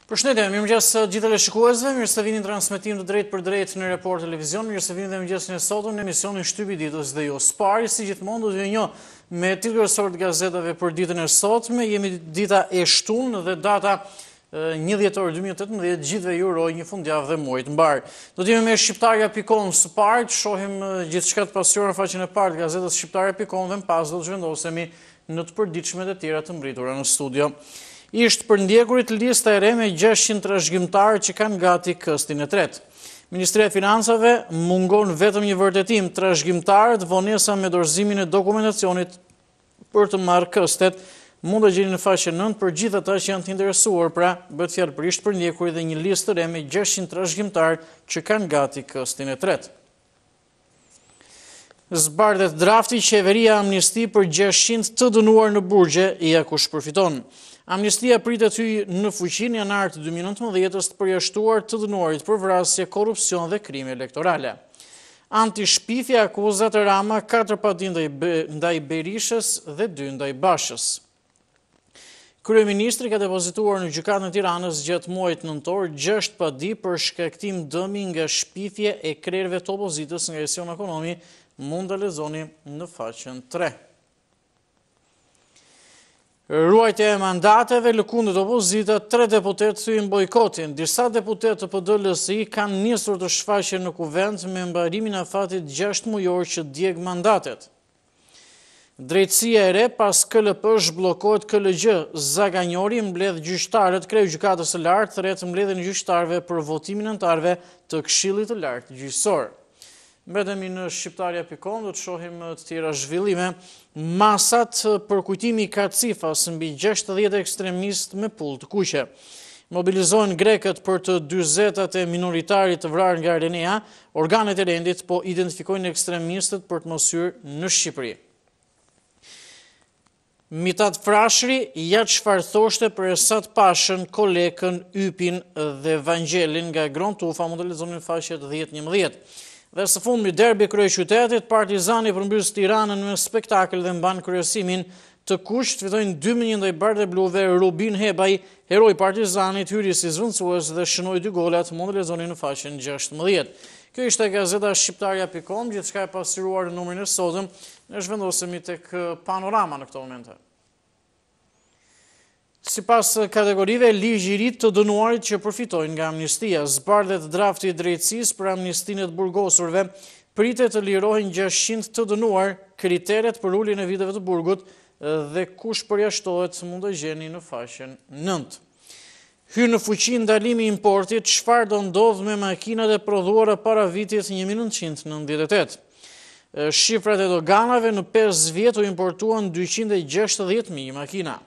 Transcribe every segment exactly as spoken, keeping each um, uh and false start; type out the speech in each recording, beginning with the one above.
Përshëndetje, mirëmëngjes gjithë teleshikuesve, mirë se vini në transmetim të drejtë për drejtë në Report Televizion, mirë se vini dhe mëngjesin e sotëm në emisionin Shtypi i ditës dhe jo spari, si gjithmonë do t'ju njoh me titullarësor të gazetave për ditën e sotme. Jemi dita e shtunë dhe data një dhjetor dy mijë e tetëmbëdhjetë, gjithëve ju uroj një fundjavë dhe muaj të mbar. Do të jemi me shqiptarja pikë kom së pari, të shohim gjithçka të pasqyruar në faqen e parë të gazetës shqiptare pikë kom dhe më pas do të zhvendosemi në të përditshmet e tjera të mbritura në studio. Ishtë për ndjekurit lista e re me gjashtëqind trashëgimtarë që kanë gati këstin e tretë. Ministria e Financave mungon vetëm një vërtetim, trashëgimtarët vonesa me dorëzimin e dokumentacionit për të marrë këstet, mund të gjeni në faqen nëntë për gjithë ata që janë të interesuar, pra bëhet fjalë për ishtë për ndjekurit dhe një listë të re me gjashtëqind trashëgimtarë që kanë gati këstin e tretë. Zbardhet drafti qeveria amnisti për gjashtëqind të dënuar në burgje, ja kush përfiton. Amnistia pritet hyjë në fuqi në janar të dy mijë e nëntëmbëdhjetë të përjashtuar të dënuarit për vrasje, korrupsion dhe krime elektorale. Anti-shpifja akuzat Rama katër padi ndaj Berishës dhe dy ndaj Bashës. Kryeministri ka depozituar në gjykatën e Tiranës gjatë muajit nëntor gjashtë padi për shkaktim dëmi nga shpifje e krerëve të opozitës nga Esion Ekonomi, mund të lexoni në faqen tre. Ruajtja e mandateve, lëkundët opozita, tre deputet thyen bojkotin. Disa deputet të P D L S I kanë nisur të shfaqen në kuvent me mbarimin e afatit gjashtë mujor që djeg mandatet. Drejtësia e re pas K L P zhbllokohet K L G. Zaganjori mbledh gjyqtarët, kreu gjykatës së lartë thret mbledhjen e gjyqtarëve për votimin anëtarëve të Këshillit të Lartë Gjyqësor. Mbetemi në shqiptarja pikë kom, do të shohim të tjera zhvillime. Masat për kujtimi i Kacifas mbi gjashtëdhjetë ekstremistë me pull të kuqe. Mobilizohen grekët për të dyzetat e minoritarit të vrarë nga Renea, organet e rendit po identifikojnë ekstremistët për të mos hyrë në Shqipëri. Mitat Frashëri, ja çfarë thoshte për Esat Pashën, Kolekën, Ypin dhe Vangjelin nga Gron Tufa, mund të lexoni në faqet dhjetë njëmbëdhjetë. Dhe së fundmi derbi kryeqytetit, Partizani përmbys Tiranën me spektakël dhe mban kryesimin të kuq, fitojnë dy me një ndaj Bardhë Bluve. Rubin Hebaj, heroi Partizanit, hyri si zvendësues dhe shënoi dy golat, mund të lexoni në faqen gjashtëmbëdhjetë. Kjo ishte gazeta shqiptarja pikë kom, gjithçka e pasqyruar në numrin e sotëm. Ne zhvendosemi tek Panorama në këto momente. Sipas kategorive, ligji i ri të dënuarit që përfitojnë nga amnistia, zbardhet drafti i drejtësisë për amnistinë të burgosurve, pritet të lirohen gjashtëqind të dënuar, kriteret për uljen e viteve të burgut dhe kush përjashtohet mund të gjeni në faqen nëntë. Hyn në fuqi ndalimi i importit, çfarë do ndodh me makinat e prodhuara para vitit një mijë e nëntëqind e nëntëdhjetë e tetë. Shifrat e doganave në pesë vjet u importuan dyqind e gjashtëdhjetë mijë makina.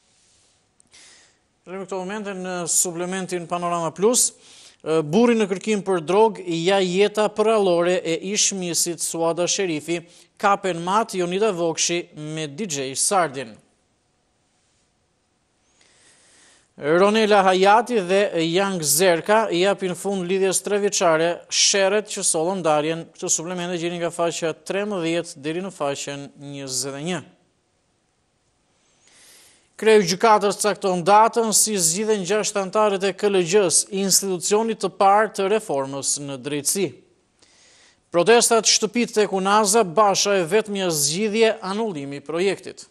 Në këto momente në suplementin Panorama Plus, burri në kërkim për drogë, ja jeta përallore e ish misit Suada Sherifi, kapen mat Jonida Vokshi me D J Sardin. Ronela Hayati dhe Yang Zerka japin fund lidhjes trevjeçare, sherret që sollën ndarjen. Këtë suplement e gjeni nga faqja trembëdhjetë deri në faqen njëzet e një. Kreu gjykatës cakton datën si zgjidhen gjashtë anëtarët e K L G-s, institucionit të parë të reformës në drejtësi. Protestat shtëpit tek Unaza, Basha e vetmja zgjidhje anullimi i projektit.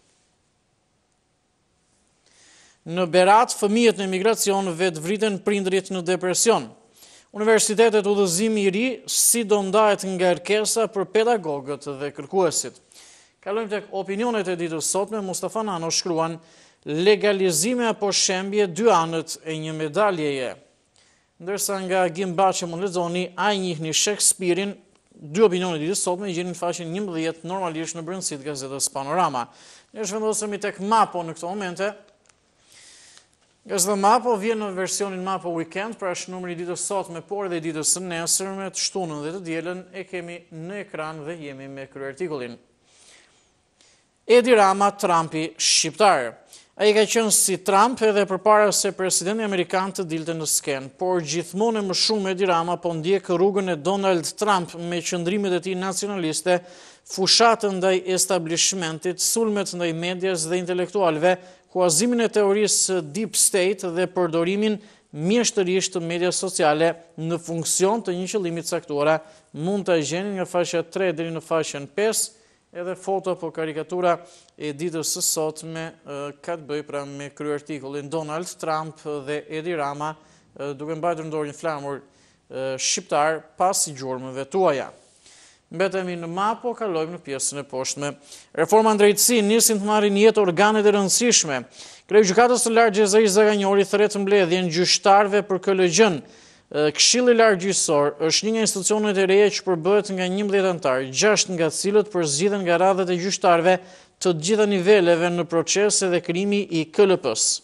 Në Berat, fëmijët në emigracion vetë vriten prindrit në depresion. Universitetet udhëzimi i ri si do ndahet nga erkesa për pedagogët dhe kërkuesit. Kalojmë tek opinionet e ditës sotme. Mustafa Nano shkruan: legalizime apo shembje, dy anët e një medaljeje. Ndërsa nga Gim Baçi mund lexoni ai njihni Shakespeare-in. Dy opinionet e ditës sotme gjeni në faqen njëmbëdhjetë normalisht në brendësitë gazetës Panorama. Ne zhvendosemi tek Mapo në këto momente. Gazeta Mapo vjen në versionin Mapo Weekend, pra është numri i ditës sotme, por edhe i ditës së nesërme, të shtunën dhe të dielën e kemi në ekran dhe jemi me kryertikullin. Edi Rama, Trumpi shqiptar. Ai ka qenë si Trump edhe përpara se presidenti amerikan të dilte në sken, por gjithmonë më shumë Edi Rama po ndjek rrugën e Donald Trump me qëndrimet e tij nacionaliste, fushatë ndaj establishmentit, sulmet ndaj medias dhe intelektualëve, huazimin e teorisë deep state dhe përdorimin mjeshtërisht të media sociale në funksion të një qëllimi të caktuara. Mund të gjeni nga faqja tre deri në faqen pesë, edhe foto apo karikatura e ditës së sotme ka të bëjë pra me kryertikullin Donald Trump dhe Edi Rama duke mbajtur në dorë një flamur shqiptar pas gjurmëve tuaja. Mbetemi në mapo, kalojmë në pjesën e poshtme. Reforma në drejtësi nisin të marrin jetë organet e rëndësishme. Kreu Gjykatës së Lartë Gjezai Zaganjori thret mbledhjen gjyqtarëve për K L G-n. Këshilli Lartë Gjyqësor është një nga institucionet e reja që përbëhet nga njëmbëdhjetë anëtar, gjashtë nga të cilët përzgjidhen nga radhët e gjyqtarëve të gjitha niveleve në proces dhe krimi i K L P-s.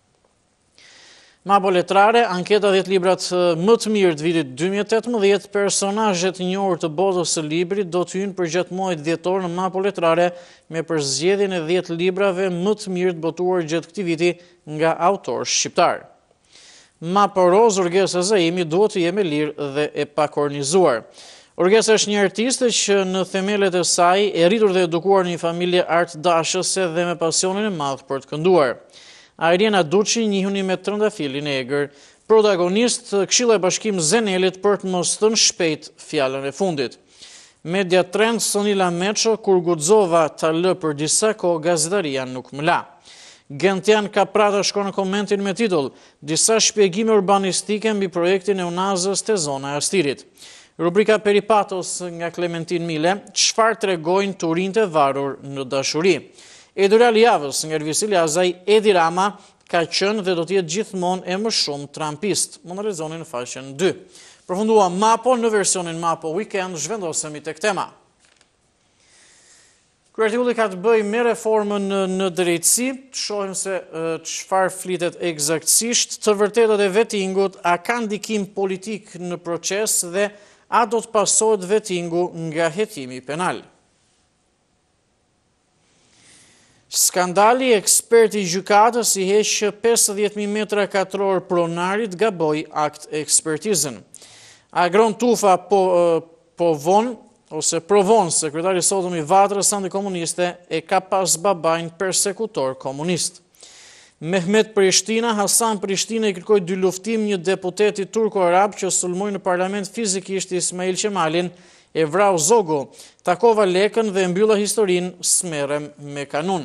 Mapo letrare, anketa dhjetë librat më të mirë të vitit dy mijë e tetëmbëdhjetë, personazhet e njohur të botës së librit do të hyjnë përgjatë muajit dhjetor në mapo letrare me përzgjedhjen e dhjetë librave më të mirë të botuar gjatë këtij viti nga autorë shqiptar. Mapo roz, Urgesa Zaimi duhet të jetë e lirë dhe e pakornizuar. Urgesa është një artiste që në themelet e saj e rritur dhe edukuar në një familje artdashëse dhe me pasionin e madh për të kënduar. Ariana Duçi njihuni me trëndafilin e egër, protagonist Këshilla e Bashkim Zenelit për të mos thënë shpejt fjalën e fundit. Media Trend Sonila Meço kur guxova ta lë për disa kohë gazetaria nuk më la. Gentian Kaprata shkon në komentin me titull "Disa shpjegime urbanistike mbi projektin e Unazës te zona e Astirit". Rubrika Peripatos nga Klementin Mile, çfarë tregojnë turinjtë e varur në dashuri. Editorial i javës nga Ervisi Liazaj, Edi Rama ka qenë dhe do të jetë gjithmonë e më shumë trumpist. Mund të lexoni në faqen dy. Përfundua Mapo në versionin Mapo Weekend, zhvendosemi tek tema. Kryertikulli ka të bëjë me reformën në, në drejtësi, të shohim se çfarë flitet eksaktësisht, të vërtetat e vettingut, a ka ndikim politik në proces dhe a do të pasohet vettingu nga hetimi penal. Skandali, eksperti i gjykatës i heq pesëdhjetë mijë metra katror pronarit gaboj akt ekspertizën. Agron Tufa po, po vonë ose provon sekretari sotëm i Vatrës antikomuniste e ka pas babajn persekutor komunist. Mehmet Prishtina, Hasan Prishtina i kërkoi dy luftim një deputeti turko-arab që sulmoi në parlament fizikisht Ismail Qemalin, e vrau Zogu, takova lekën dhe mbylla historinë, smerrem me kanun.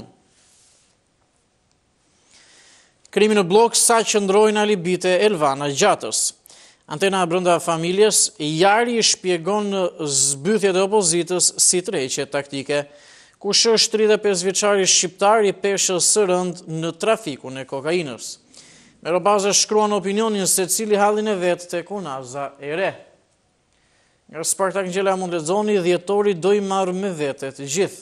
Krimi në blok, sa qëndrojnë alibite Elvana Gjatës. Antena brenda familjes, Jari i shpjegon zbythjet e opozitës si tërheqje taktike. Kush është tridhjetë e pesë vjeçari shqiptar i peshës së rënd në trafikun e kokainës. Me robaze shkruan opinionin se cili hallin e vet tek Unaza e re. Nga Spartak Ngjela mund lexoni, dhjetori do i marrë me vete të gjithë.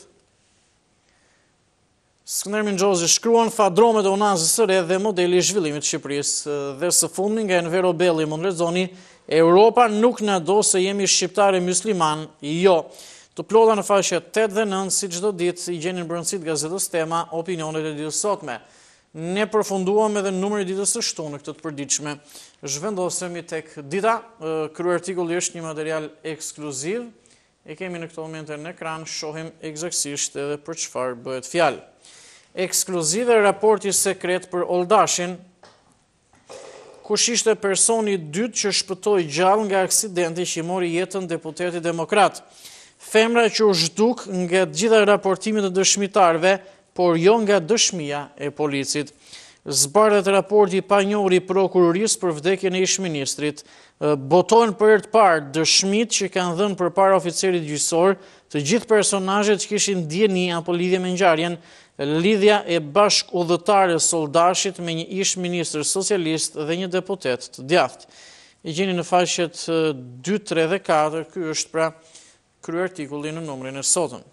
Skënder Mingjozi shkruan fadromet e Unazës së re dhe modeli i zhvillimit të Shqipërisë. Dhe së fundmi nga Envero Belli mund lexoni, Europa nuk na do se jemi shqiptarë musliman, jo. Të plota në faqe tetë dhe nëntë, si çdo ditë i gjeni në brendësitë gazetës Tema, opinionet e ditës sotme. Ne përfunduam edhe numrin e ditës së shtunë këtë të përditshme. Zhvendosemi tek dita, kryertikulli është një material ekskluziv. E kemi në këtë moment në ekran, shohim eksaktësisht edhe për çfarë bëhet fjalë. Ekskluzive raporti sekret për Oldashin, kush ishte personi i dytë që shpëtoi gjallë nga aksidenti që i mori jetën deputeti demokrat. Femra që u zhduk nga të gjitha raportimet e dëshmitarëve, por jo nga dëshmia e policit. Zbardhet raporti i panjohur i prokurorisë për vdekjen e ish-ministrit. Botojnë për herë të parë dëshmitë që kanë dhënë përpara oficerit gjyqësor, të gjithë personazhet që kishin dieni apo lidhje me ngjarjen, lidhja e bashk udhëtare Soldashit me një ish-ministër socialist dhe një deputet të djathtë. E gjeni në faqet dy, tre dhe katër, ky është pra kryertikulli në numrin e sotëm.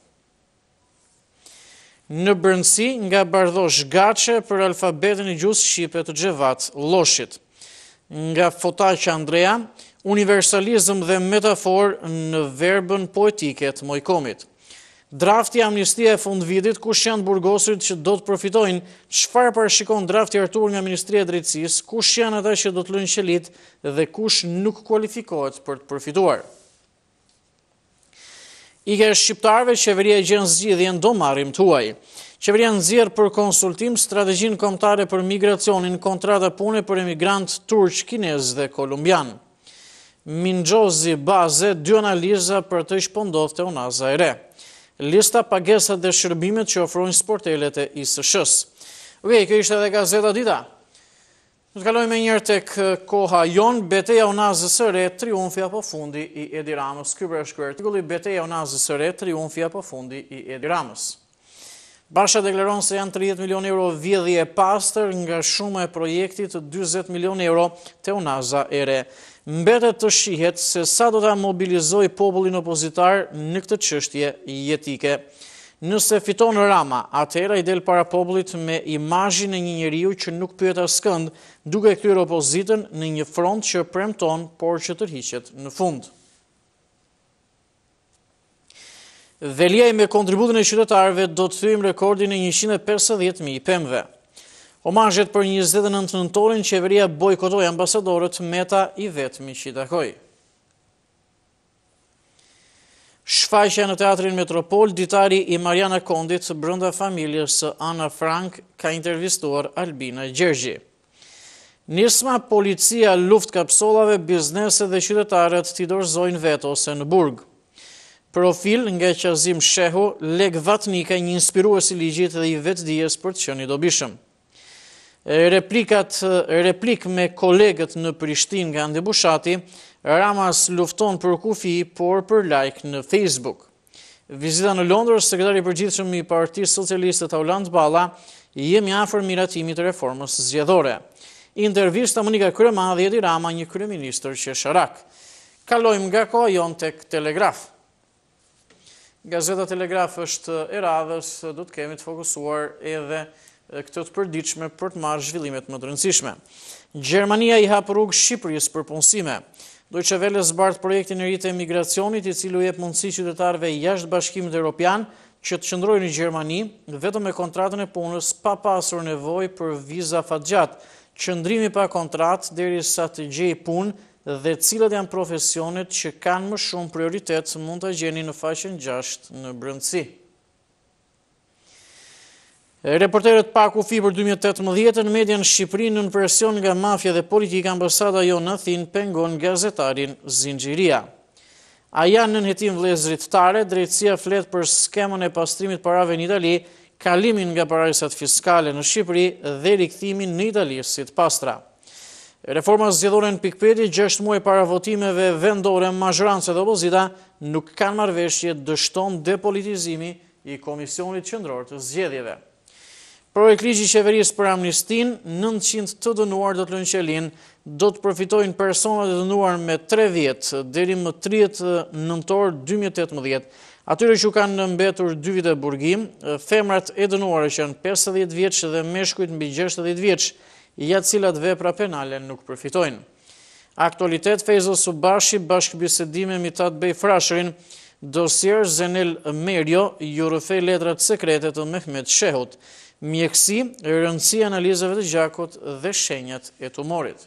Në brendësi nga Bardhosh Gaçe për alfabetin e gjuhës shqipe të Xhevat Lloshit. Nga Fotaq Andrea, universalizëm dhe metafor në verbën poetike të Mojkomit. Drafti amnistia e fundvitit, kush janë burgosurit që do të profitojnë, çfarë parashikon drafti Artur nga Ministria e Drejtësisë, kush janë ata që do të lënë qelit dhe kush nuk kualifikohet për të përfituar. Ika e shqiptarëve, qeveria e gjen zgjidhjen, do marrim tuaj. Qeveria nxjerr për konsultim strategjinë kombëtare për migracionin, kontrata pune për emigrant turq, kinez dhe kolumbian. Minxhozi Baze, dy analiza për të që po ndodh te Unaza e Re. Lista pagesat dhe shërbimet që ofrojnë sportelet e I S Sh-s. Okej, kjo ishte edhe Gazeta Dita. Në të kalojmë njërë tek koha jon, Betejë e Unazës së Re, triumfi apo fundi I Edi Ramës. Ky për shkruar artikulli Betejë e Unazës së Re, triumfi apo fundi I Edi Ramës. Basha deklaron se janë tridhjetë milion euro vjedhje e pastër nga shuma e projektit dyzet milion euro te Unaza e Re. Mbetet të shihet se sa do ta mobilizoj popullin opozitar në këtë çështje jetike. Nëse fiton Rama, atëherë I del para popullit me imazhin e një njeriu që nuk pyet askënd, duke kthyer opozitën në një front që premton, por që tërhiqet në fund. Veliaj me kontributin e qytetarëve do të thyejmë rekordin e njëqind e pesëdhjetë mijë pemëve. Omazhet për njëzet e nëntë nëntorin, qeveria bojkotoi ambasadorët, Meta I vetmi që I takoi. Shfaqja në Teatrin Metropol, ditari I Mariana Kondit brenda familjes së Ana Frank ka intervistuar Albina Gjergji. Nisma, policia, luftë kapsollave, bizneset dhe qytetarët t'i dorëzojnë veto ose në burg. Profil nga Qazim Shehu, Leg Vatnika, një inspirues I ligjit dhe I vetdijes për të qenë I dobishëm. Replikat, replik me kolegët në Prishtinë nga Andi Bushati, Ramas lufton për kufi, por për like në Facebook. Vizita në Londër, sekretari I përgjithshëm I Partisë Socialiste Taulant Balla, jemi afër miratimit të reformës zgjedhore. Intervista Monika Kryemadhi Edi Rama, një kryeministër qesharak. Kalojmë nga koha jon tek Telegraf. Gazeta Telegraf është e radhës, do të kemi të fokusuar edhe këtë të përditshme për të marrë zhvillimet më të rëndësishme. Gjermania I hap rrugë Shqipërisë për punësime. Deutsche Welle zbart projektin e ri të emigracionit, I cili u jep mundësi qytetarëve jashtë Bashkimit Evropian që të qëndrojnë në Gjermani vetëm me kontratën e punës pa pasur nevojë për viza fatgjat, qëndrimi pa kontratë derisa të gjejë punë dhe cilat janë profesionet që kanë më shumë prioritet mund të gjeni në faqen gjashtë në brendësi. Reporterët pa kufi për dy mijë e tetëmbëdhjetë në median Shqipëri në presion nga mafia dhe politika, ambasada jo në Athinë pengon gazetarin Zinxhiria. A janë në nënhetim vëllezërit tare, drejtësia flet për skemën e pastrimit parave në Itali, kalimin nga parajsat fiskale në Shqipëri dhe rikthimin në Itali si të pastra. Reforma zgjedhore në pikpyetje, gjashtë muaj para votimeve vendore, mazhoranca dhe opozita nuk kanë marrëveshje, dështon depolitizimi I Komisionit Qendror të Zgjedhjeve. Projekt ligji I qeverisë për amnistin, nëntëqind të dënuar do të lënë qelin, do të përfitojnë personat e dënuar me tre vjet deri më tridhjetë nëntor dy mijë e tetëmbëdhjetë. Atyre që kanë mbetur dy vite burgim, femrat e dënuara që janë pesëdhjetë vjeç dhe meshkujt mbi gjashtëdhjetë vjeç, ja cilat vepra penale nuk përfitojnë. Aktualitet, Fejzo Subashi, bashkëbisedime Mitat Bej Frashërin, dosier Zenel Merjo, ju rrëfej letrat sekrete të Mehmet Shehut, mjekësi, rëndësi analizave të gjakut dhe shenjat e tumorit.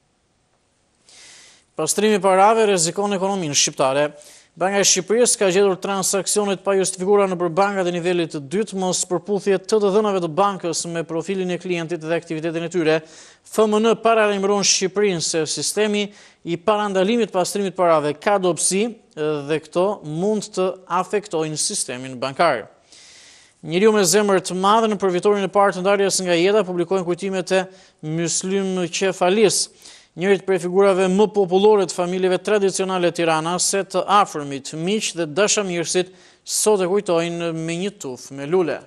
Pastrimi parave rrezikon ekonominë shqiptare. Banka e Shqipërisë ka gjetur transaksionet pa justifikuara nëpër bankat e nivelit të dytë, mos përputhje të të dhënave të bankës me profilin e klientit dhe aktivitetin e tyre. F M N paralajmëron Shqipërinë se sistemi I parandalimit pastrimit parave ka dobësi dhe këto mund të afektojnë sistemin bankar. Njeriu me zemër të madhe në përfitorin e parë të ndarjes nga jeta publikojnë kujtimet e Myslim Qefalis, njërit prej figurave më popullore të familjeve tradicionale Tirana, se të afërmit, miq dhe dashamirësit sot e kujtojnë me një tufë me lule.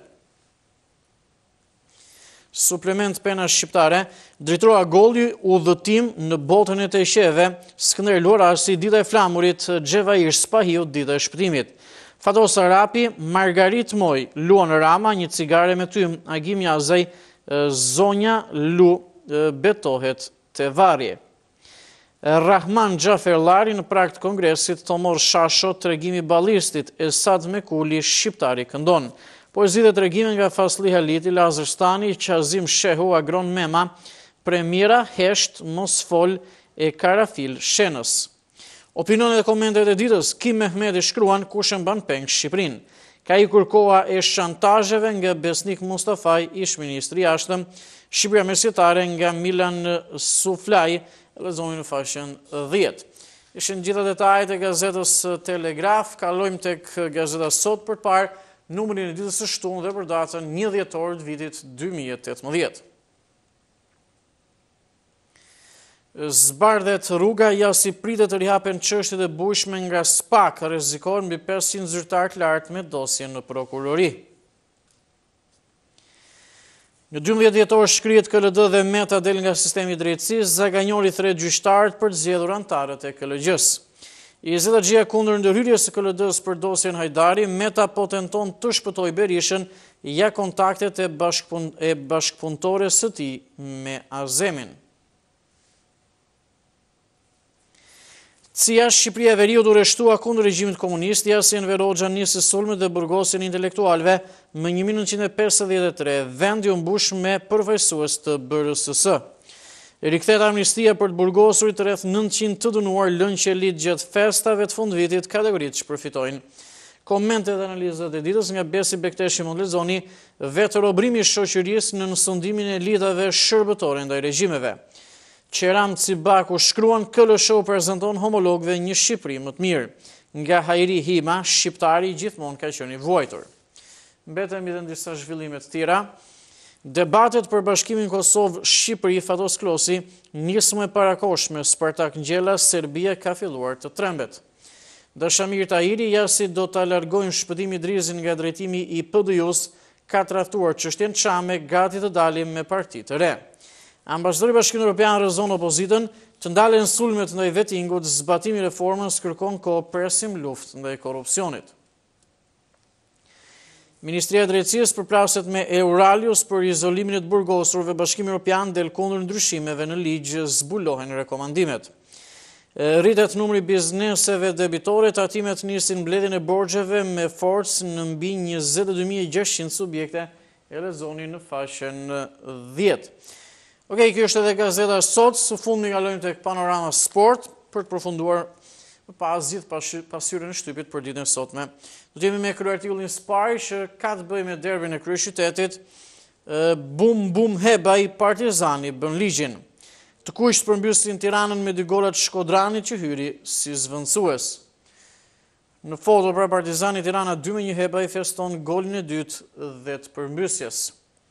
Suplement pena shqiptare, drejtorua Golli, udhëtim në botën e të qeve, Skënder Luarasi, dita e flamurit, Xhevair Spahiu, dita e shpëtimit. Fatos Arapi, Margarit Moj, Luan Rama, një cigare me tym, Agim Jazaj, Zonja Lu, betohet të varje. Rahman Gjaferlari në prag të kongresit, Tomor Shasho, tregimi ballistit, Esad Mekuli, shqiptari këndon. Poezi dhe tregime nga Fasli Haliti, Lazar Stani, Qazim Shehu, Agron Mema, Premiera Hesht, Mosfol e Karafil Shenës. Opinionet dhe komentet e ditës, Kim Mehmeti shkruan kush e mban peng Shqipërinë. Ka ikur koha e shantazheve nga Besnik Mustafaj, ish ministri i jashtëm, Shqipëria mesjetare nga Milan Suflaj, lexoni në faqen dhjetë. Ishin gjitha detajet e gazetës Telegraf, kalojmë tek gazeta Sot për të parë numrin e ditës së shtunë dhe për datën një dhjetor të vitit dy mijë e tetëmbëdhjetë. Zbardhet rruga, ja si pritet të rihapen çështjet e bujshme nga SPAK, rrezikohen mbi pesëqind zyrtar të lartë me dosje në prokurori. Në dymbëdhjetë dhjetor shkrihet K L D dhe Meta del nga sistemi i drejtësisë, Zaganjori thret gjyqtarët për të zgjedhur anëtarët e K L G-s. I zgjedhja kundër ndërhyrjes së K L D-s për dosjen Hajdari, Meta po tenton të shpëtojë Berishën, ja kontaktet e, bashkëpun e bashkëpunëtores së tij me Azemin. Cia Shqipëria e Veriut u rreshtua kundër regjimit komunist, jasi Enver Hoxha nisi sulmet dhe burgosjen e intelektualëve më një mijë nëntëqind e pesëdhjetë e tre, vendi u mbush me përfaqësues të B R S S. Rikthehet amnistia për të burgosurit rreth nëntëqind të dënuar lënë qelit gjatë festave të fundvitit, kategoritë që përfitojnë. Komente dhe analizat e ditës nga Besi Bekteshi mund lexoni, vetë robrimi i shoqërisë në nësundimin e elitave shërbëtore ndaj regjimeve. Qeram Cibaku shkruan K L S H u prezanton homologëve një Shqipëri më të mirë. Nga Hajri Hima, shqiptari gjithmonë ka qenë i vuajtur. Mbetemi edhe në disa zhvillime të tjera. Debatet për bashkimin Kosovë-Shqipëri, Fatos Klosi, nismë e parakoshme, Spartak Ngjella, Serbia ka filluar të trembet. Dashamir Tahiri, jasi do ta largojnë Shpëtim Idrizin nga drejtimi i P D J-s, ka traftuar çështjen Çame, gati të dalim me parti të re. Ambasadori i Bashkimit Evropian rrezon opozitën të ndalen sulmet ndaj vettingut, zbatimi i reformës, kërkon kohë, presim luftë ndaj korrupsionit. Ministria e Drejtësisë përplaset me Euralius për izolimin e të burgosurve. Bashkimi Evropian del kundër ndryshimeve në ligj, zbulohen rekomandimet. Rritet numri bizneseve debitore, tatimet nisin mbledhjen e borxheve me forcë në mbi njëzet e dy mijë e gjashtëqind subjekte, e lexoni në faqen dhjetë. Okej, okay, kjo është edhe gazeta Sot, së fundmi kalojmë tek Panorama Sport për të përfunduar më pas gjithë pasqyrën e shtypit për ditën e sotme. Do të jemi me kryeartikullin së pari që ka të bëjë me derbin e kryeqytetit. Bum bum Hebaj, Partizani bën ligjin. Të kuqt përmbysin Tiranën me dy golat Shkodranit që hyri si zvendësues. Në foto pra Partizani Tirana dy me një Hebaj feston golin e dytë dhe të përmbysjes.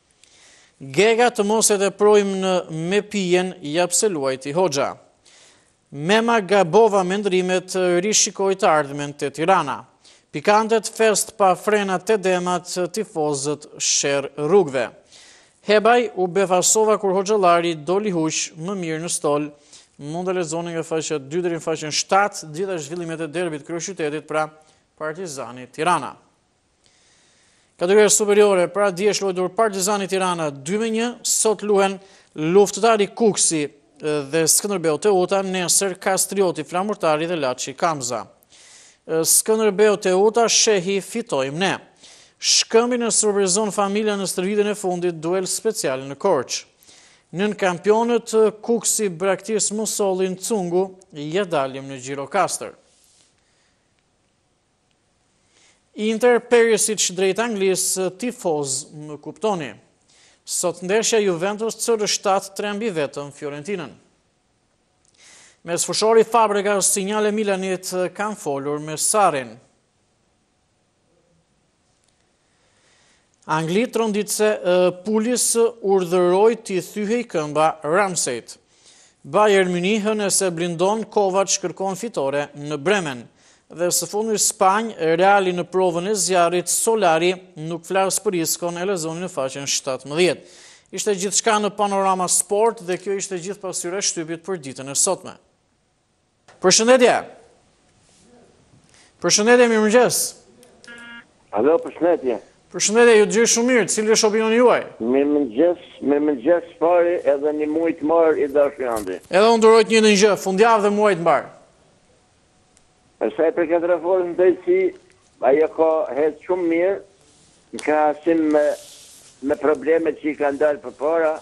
Gega të mos e teprojmë në me pijen, jap se luajti Hoxha. Mema gabova me ndrimet, rishikoj të ardhmen të Tirana. Pikantet fest pa frenat të demat, tifozët sher rrugve. Hebaj u befasova kur Hoxhallari doli huq më mirë në stol. Mund të lexoni nga faqja dy deri në faqen shtatë gjitha zhvillimet e derbit kryeqytetit pra Partizani Tirana. Kategoria superiore, pra dje është luajtur Partizani Tirana dy me një, sot luhen luftëtari Kuksi dhe Skënderbeu Teuta, nesër Kastrioti Flamurtari dhe Laçi Kamza. Skënderbeu Teuta shehi fitojmë ne. Shkëmbin e surprizon familja në stërvitjen e fundit, duel special në Korçë. Nën kampionët Kuksi braktis Musollin Cungu, ja dalim në Gjirokastër. Inter Perisic drejt Anglisë, tifoz më kuptoni. Sot ndeshja Juventus C R shtatë trembi vetëm Fiorentinën. Mes fushori Fabregas, sinjale Milanit kanë folur me Sarin. Angli tronditse Pulis urdhëroi t'i thyhej këmba Ramseyt. Bayern Munich se blindon, Kovac kërkon fitore në Bremen. Dhe së fundi Spanjë, Reali në provën e zjarrit, Solari nuk flas për Iskon, e lexoni në faqen shtatëmbëdhjetë. Ishte gjithçka në Panorama Sport dhe kjo ishte gjithë pasqyra e shtypit për ditën e sotme. Përshëndetje. Përshëndetje, mirëmëngjes. Alo, përshëndetje. Përshëndetje, ju dëgjoj shumë mirë, cili është opinioni juaj? Mirëmëngjes, mirëmëngjes fare edhe një muaj të marr i dashur andi. Edhe unë duroj të njëjtën gjë, fundjavë dhe muaj të mbar. Sa i përket reformës në drejtësi, ajo ka hedhë shumë mirë, në krahasim me, me problemet që i ka ndalë përpara,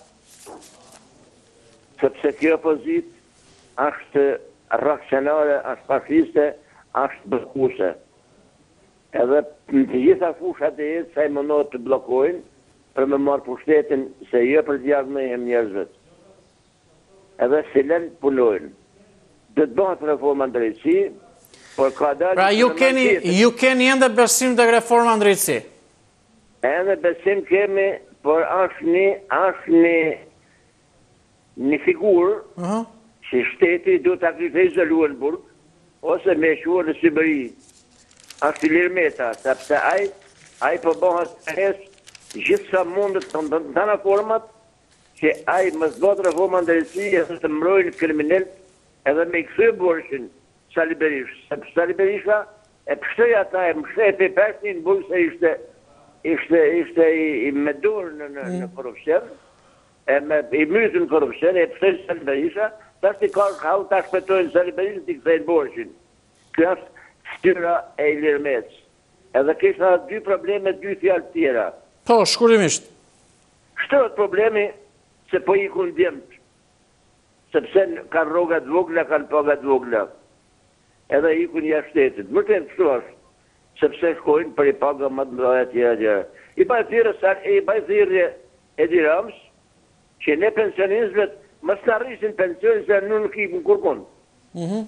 sepse kjo opozit është reakcionare, është fashiste, është bërkuese. edhe në të gjitha fushat e jetë sa i mënohet të blokojnë për me marë pushtetin se jo për t'jarë me jem njerëzët. Edhe silen punojnë. Dhe të bëhat reforma në drejtësi, por ka dalë... Pra ju keni, ju keni ende besim të reforma në drejtësi? Ende besim kemi, por është një, është një, një figurë uh -huh. që shteti du të akritë izoluar në burg, ose me shuar në Sibëri. Është i Lirmeta, sepse aj, aj po bëhat hes gjithë sa mundet të në format, që aj më zbot reforma në drejtësi e të mbrojnë kriminelt edhe me i kësë borshin Sali Berisha. Sepse Sali Berisha e pështëj ata e mështëj për pesni në burg se ishte, ishte, ishte i, i medur në, në, në korupcion, e me i mytë në korupcion, e pështëj Sali Berisha, ta shti ka hau ta shpetojnë Sali Berisha t'i kësejnë borshin. Kjo është shtyra e i Lirmec. Edhe kisha dy probleme, dy fjallë tjera. Po, shkurrimisht. Shtërët problemi se po i kun djemët, sepse kanë rogat vogla, kanë pagat vogla, edhe i kun jashtë shtetit. Mërten kështu është, sepse shkojnë për i paga më të mëdha tjera tjera. I baj thirrje i baj thirrje Edi Rams, që ne pensionistëve mos na rrisin pensionin se nuk i kun kurkun. Mhm.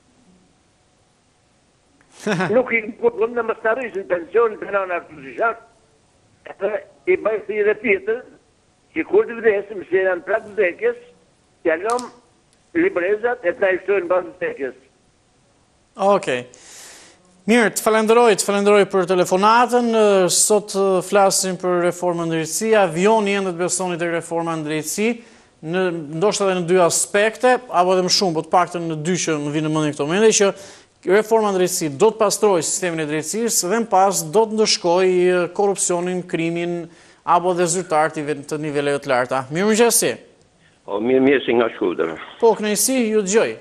Nuk i kun kurkun, ne mos na rrisin pensionin për nëna artuzishat, edhe i baj thirrje tjetër, që kur të vdesim, se janë prak vdekjes, të alom librezat e të na ishtojnë bas vdekjes. Okej. Mirë, të falenderoj, të falenderoj për telefonatën. Sot flasim për reformën në drejtësi. Avioni ende të besoni të reforma në drejtësi, në, ndoshta edhe në dy aspekte, apo edhe më shumë, po të paktën në dy që më vinë në mendje këto momente, që reforma në drejtësi do të pastrojë sistemin e drejtësisë dhe në pas do të ndëshkojë korrupsionin, krimin, apo dhe zyrtarët të niveleve të larta. Mirë më gjësi. O, mirë mirë si nga shkudër. Po, kënaqësi, ju dëgjoj.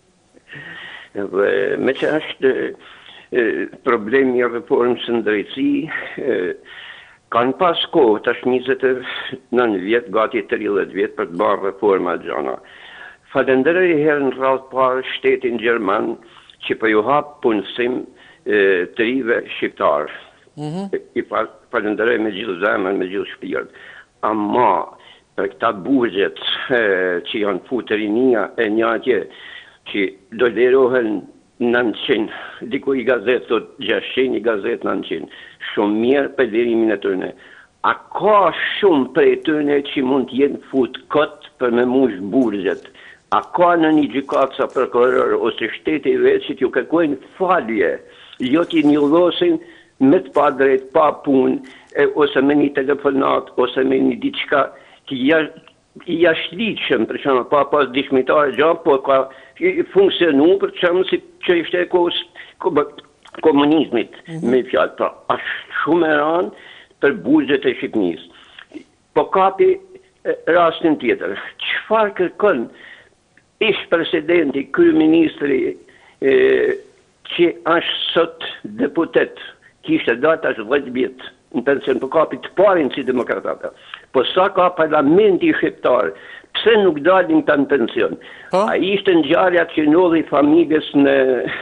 Me që është problemi i reformës në drejtësi, kanë pas kohë, tash njëzet e nëntë vjetë, gati tridhjetë vjetë për të bërë reforma gjana. Falenderoj herë në radhë parë shtetin Gjerman që po ju hap punësim të rive shqiptarë. Mm-hmm. I falenderoj me gjithë zemën, me gjithë shpirt. Ama për këta burgjet që janë futë rinia e një atje që do lerohen nëntëqind, diku i gazetë thot gjashtëqind, i gazetë nëntëqind, shumë mirë për lirimin e tëne. A ka shumë për e tëne që mund të jenë futë këtë për me mush burgjet? A ka në një gjykatë sa prokuror ose shteti vetë që t'ju kërkojnë falje, jo t'i njëllosin me të pa drejt, pa pun, e, ose me një telefonat, ose me një diçka që i jashtëliqëm, për që pa pas dishmitare gjatë, po ka funksionu për që si që ishte e kohës komunizmit, mm-hmm. me fjallë. Pra, ashtë shumë e ranë për burgjet e Shqipënisë. Po kapi e, rastin tjetër. Çfarë kërkon ish presidenti, kryeministri, që është sot deputet, kishte data është dhjetë vjet në pension, po kapi të parin si demokratata. Po sa ka parlamenti shqiptar, pse nuk dalin ta në pension? Po? A ishte ngjarja që nolli familjes në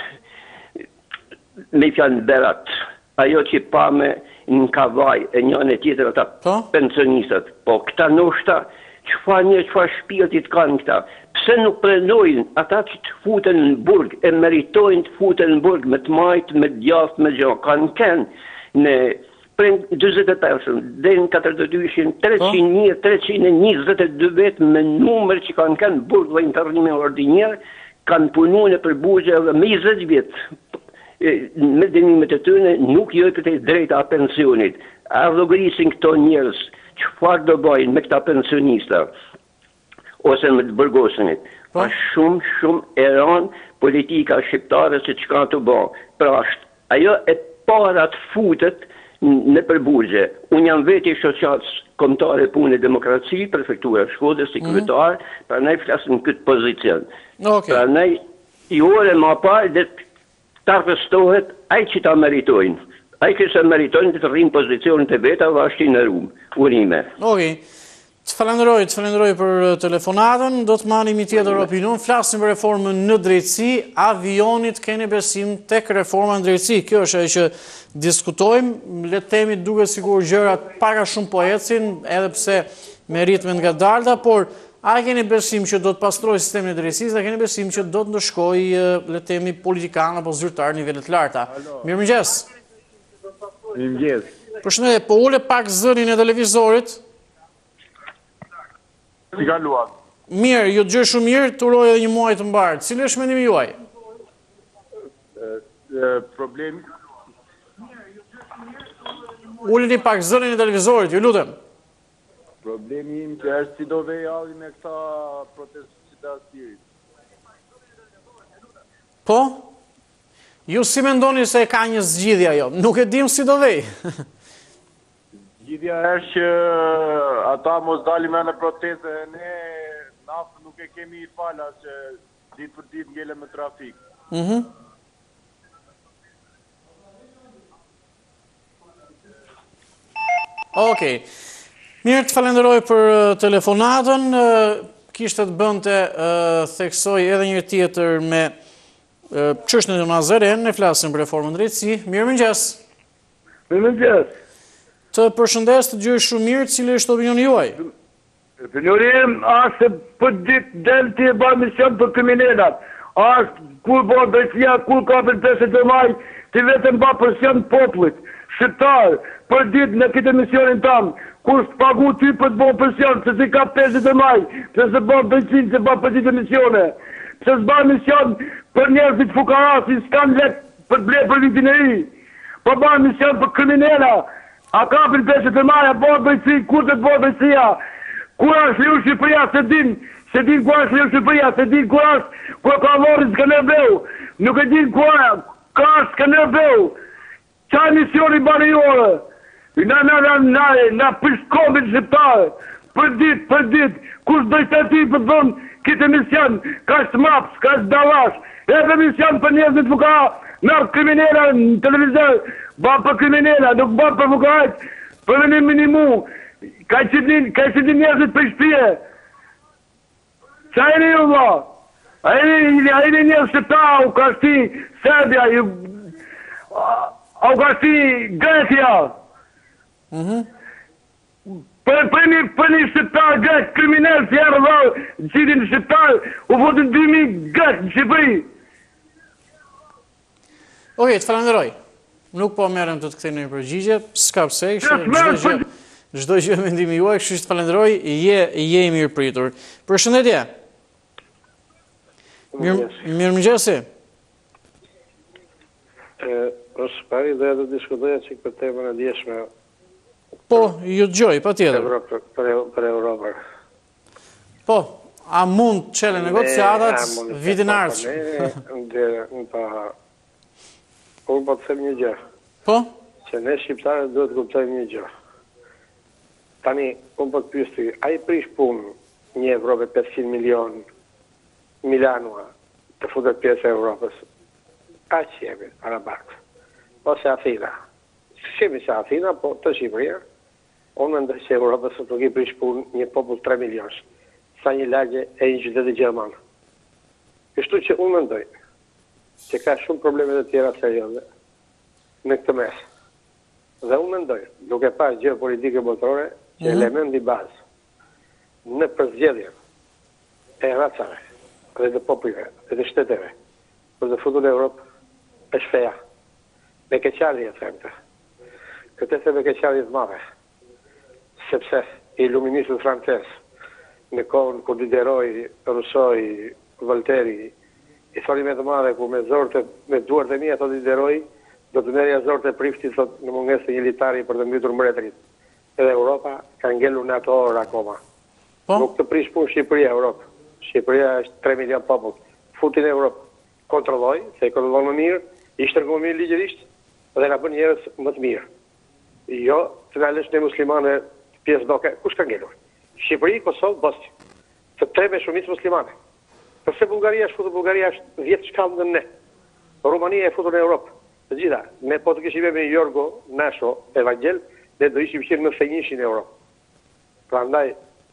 me fjalë Berat, ajo që pa me në kavaj e njën e tjetër ata po? Pensionistat. Po këta noshta, çfarë një çfarë shpirtit kanë këta? Pse nuk prenojnë ata që të futen në burg, e meritojnë të futen në burg me të majtë, me djathtë, me gjë. Kanë kënë në dyzet e pesë, dhe në katërdhjetë e dy ishin treqind mijë treqind e njëzet e dy vetë me numër që kanë kënë burg dhe internime ordinjer, kanë punu në për burgje edhe me njëzet vjetë. Me dënimet e tyre nuk jo këtë drejta a pensionit. A llogarisin këto njerëz, çfarë do bëjnë me këta pensionista? Ose me të burgosunit. Pa shumë, shumë e ranë politika shqiptare se çka të bë. Pra, ajo e para të futet në përburgje. Unë jam veti shoqatës kombëtare punë e demokraci, prefektura e Shkodrës, si kryetar, mm-hmm. pra ne flasim në këtë pozicion. Okay. Pra ne i ore më parë dhe të arrestohet ai që ta meritojnë. Ai që se meritojnë të rrinë pozicionit e veta dhe ashtin në rumë, urime. Okay. Të falenderoj, të falenderoj për telefonatën, do të marrim një tjetër opinion, flasim për reformën në drejtësi, avionit keni besim tek reforma në drejtësi. Kjo është ajo që diskutojmë, le të themi duket sikur gjërat para shumë po ecin, edhe pse me ritme nga dalta, por a keni besim që do të pastrojë sistemin e drejtësisë, a keni besim që do të ndëshkojë, le të themi, politikan apo zyrtar nivele të larta? Mirëmëngjes. Mirëmëngjes. Përshëndetje, po ule pak zërin e televizorit. Si ka luat? Mirë, ju të gjë shumë mirë, të uroj edhe një muaj të mbarë. Cili është mendimi juaj? Problemi? Ullini pak zërin e televizorit, ju lutem. Problemi im që është si do vej alli me këta protestë që të asirit. Po? Ju si mendoni se ka një zgjidhja jo? Nuk e dim si do vej. Zgjidhja është që ata mos dalim me në proteste, ne naftë nuk e kemi i fala që ditë për ditë ngele me trafik. Mhm. Okej. Mirë, të falenderoj për telefonatën, kishte të bënte theksoj edhe një tjetër me çështën e Mazaren, ne flasim për reformën drejtësi. Mirëmëngjes. Mirëmëngjes. Të përshëndes të gjë shumë mirë, cili është opinioni juaj? Opinionim është për ditë del të e bërë mision për kriminalat. Është kur bërë drejtësia, kur ka për pesët e maj, të vetëm ba presion popullit, shqiptar, për ditë në këtë misionin tamë, kur së pagu ty për të bërë presion, se si ka pesët e maj, se se bërë drejtësin, se bërë për ditë misione, se së bërë mision për njerëzit fukarasi, s'kan lek për ble për vitin e i, për bërë mision për kriminala. A ka për pesët e maja, bërë bëjtësi, kur të bërë bëjtësia, kur është liu Shqipëria, se din, se din kur është liu Shqipëria, se din kur është, kur ka lorit s'ka nërbeu, nuk e din kur ka është s'ka nërbeu, qa misioni bërë i orë, na, na, na, na, na përshkombin shqiptarë, për dit, për dit, kur s'dojtë të ti për dhënë, këtë mision, ka është maps, ka është dalash, edhe mision për njerëzit fuka, në kriminella në televizor, ba për kriminella, nuk ba për fukarajt, për në minimu, ka që të njerëzit për shpije. Qa e një ju, ba? A e një njerëz shqipta, u ka shti Serbia, u ka shti Grecia. Për një shqiptar grek, kriminell, fjerë dhe, qitin shqiptar, u votën dy mijë grek në Shqipëri. Oke, të falenderoj. Nuk po merrem të të kthej në një përgjigje, s'ka pse, çdo gjë mendimi juaj, kështu që të falenderoj, je je i mirë pritur. Përshëndetje. Mirëmëngjesi. Ose pari dhe të diskutoja çik për temën e djeshme. Po, ju dëgjoj, patjetër. Për Europën. Po, a mund të çelën negociatat vitin e ardhshëm? Në pa unë po të them një gjë. Po? Që ne shqiptarët duhet të kuptojmë një gjë. Tani, unë po të pyes ty, a i prish punë një Evropë pesëqind milion Milanua të futet pjesë e Evropës? A që jemi, Arabakë? Ose Athina? Shemi se Athina, po të Shqipëria, unë mendoj që Evropës të ki prish punë një popull tre milionsh, sa një lagje e një qyteti Gjermanë. Kështu që unë mendoj që ka shumë probleme të tjera serioze në këtë mes. Dhe unë mendoj, duke pas gjë politike botërore, që mm-hmm. elementi bazë në përzgjedhjen e racave dhe të popujve dhe të shteteve për të futur në Europë është feja. Me keqardhje e themte. Këtë e me keqardhje të madhe. Sepse iluministët francez në kohën kur Diderot, Rousseau, Voltaire i thoni me të madhe, ku me zorte, me duart e mija, thot Diderot, do të merja zorte prifti, thot në munges të një litari për të mbytur mbretërit. Edhe Europa ka ngellur në ato orë akoma. Po? Nuk të prish punë Shqipëria, Europë. Shqipëria është tre milion popull. Futin e Europë kontrolloj, se i kontrollon më mirë, i shtërgoj mirë ligjerisht, dhe na bën njerëz më të mirë. Jo, të na lësh ne muslimane pjesë doke, kush ka ngellur? Shqipëri, Kosovë, Bosnjë. Të tre me shumicë muslimane. Përse Bullgaria është futur, Bullgaria është dhjetë shkallë në ne. Rumania e futur në Europë. Të gjitha, ne po të kishim me Jorgo, Nasho, Evangel, ne do ishim qenë më thënjishin në Europë. Prandaj,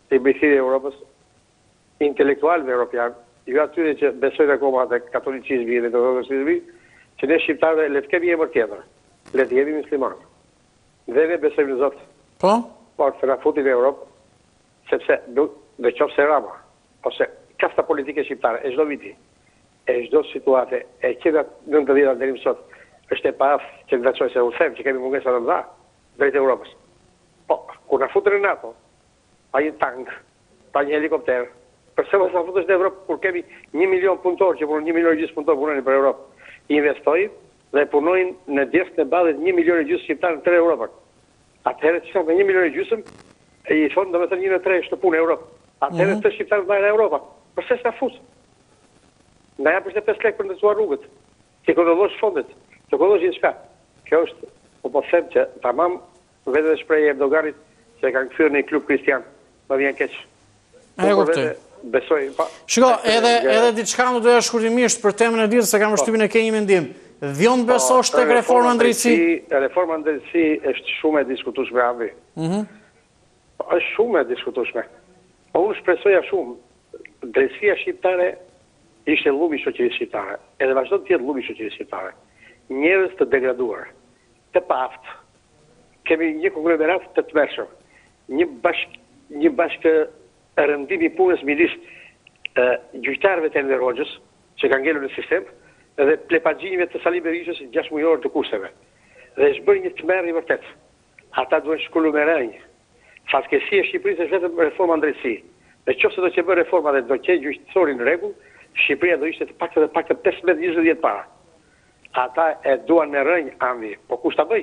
i bëjthiri e Europës, intelektualve europian, ju atyre që besojnë akoma dhe katolicizmi dhe ortodoksizmi, që ne shqiptarëve le të kemi emër tjetër, le të jemi musliman. Dhe ne besojmë në Zot. Po? Por të na futin në Europë, sepse dhe qofse Rama, ose kasta politike shqiptare, e çdo viti, e çdo situate, e qeda nëntëdhjetë deri më sot, është e paf që të veçoj se u them që kemi mungesa të mëdha drejt Europës. Po, kur na futën në NATO, pa një tank, pa një helikopter, përse mos na futesh në Europë kur kemi një milion punëtor që punojnë, një milion e gjysmë punëtor punojnë për Europë, investojnë dhe punojnë në djeshtë në badhet një milion e gjysmë shqiptarë në tre Europën. Atëherë që me një milion e gjysmë, e i thonë dhe me të një në tre është të punë e Europë. Atëherë të shqiptarë në Europa. Përse s'ka futë? Nda ja përshte pesë lekë për ndërcuar rrugët, që këndodhosh fondet, të këndodhosh gjithë shka. Kjo është, po po them që tamam vete dhe shprej Erdoganit që e kanë këthyrë në i klub kristian, më vjen keq. E kuptoj. Besoj, pa. Shiko, edhe edhe diçka më doja shkurtimisht për temën e ditës se kam përshtypjen e ke një mendim. Vjon besosh tek reforma në drejtësi? Reforma në drejtësi është shumë e diskutueshme avi. Mhm. Është shumë e diskutueshme. Po unë shpresoja shumë. Drejtësia shqiptare ishte llumi i shoqërisë shqiptare. Edhe vazhdon të jetë llumi i shoqërisë shqiptare. Njerëz të degraduar, të paftë. Kemi një konglomerat të tmerrshëm. Një bashk një bashkë rëndimi punës midis gjyqtarëve të Enver Hoxhës, që kanë ngelur në sistem, dhe plepagjinjve të Sali Berishës gjashtë mujorë të kurseve. Dhe është bërë një tmerr i vërtet. Ata duhen shkollu me rënjë. Fatkeqësia e Shqipërisë është vetëm reforma në drejtësi. Dhe qofse do të bëjë reforma dhe do të ketë gjyqësorin në rregull, Shqipëria do ishte të paktën të paktën pesëmbëdhjetë njëzet vjet para. Ata e duan me rënjë anvi, po kush ta bëj?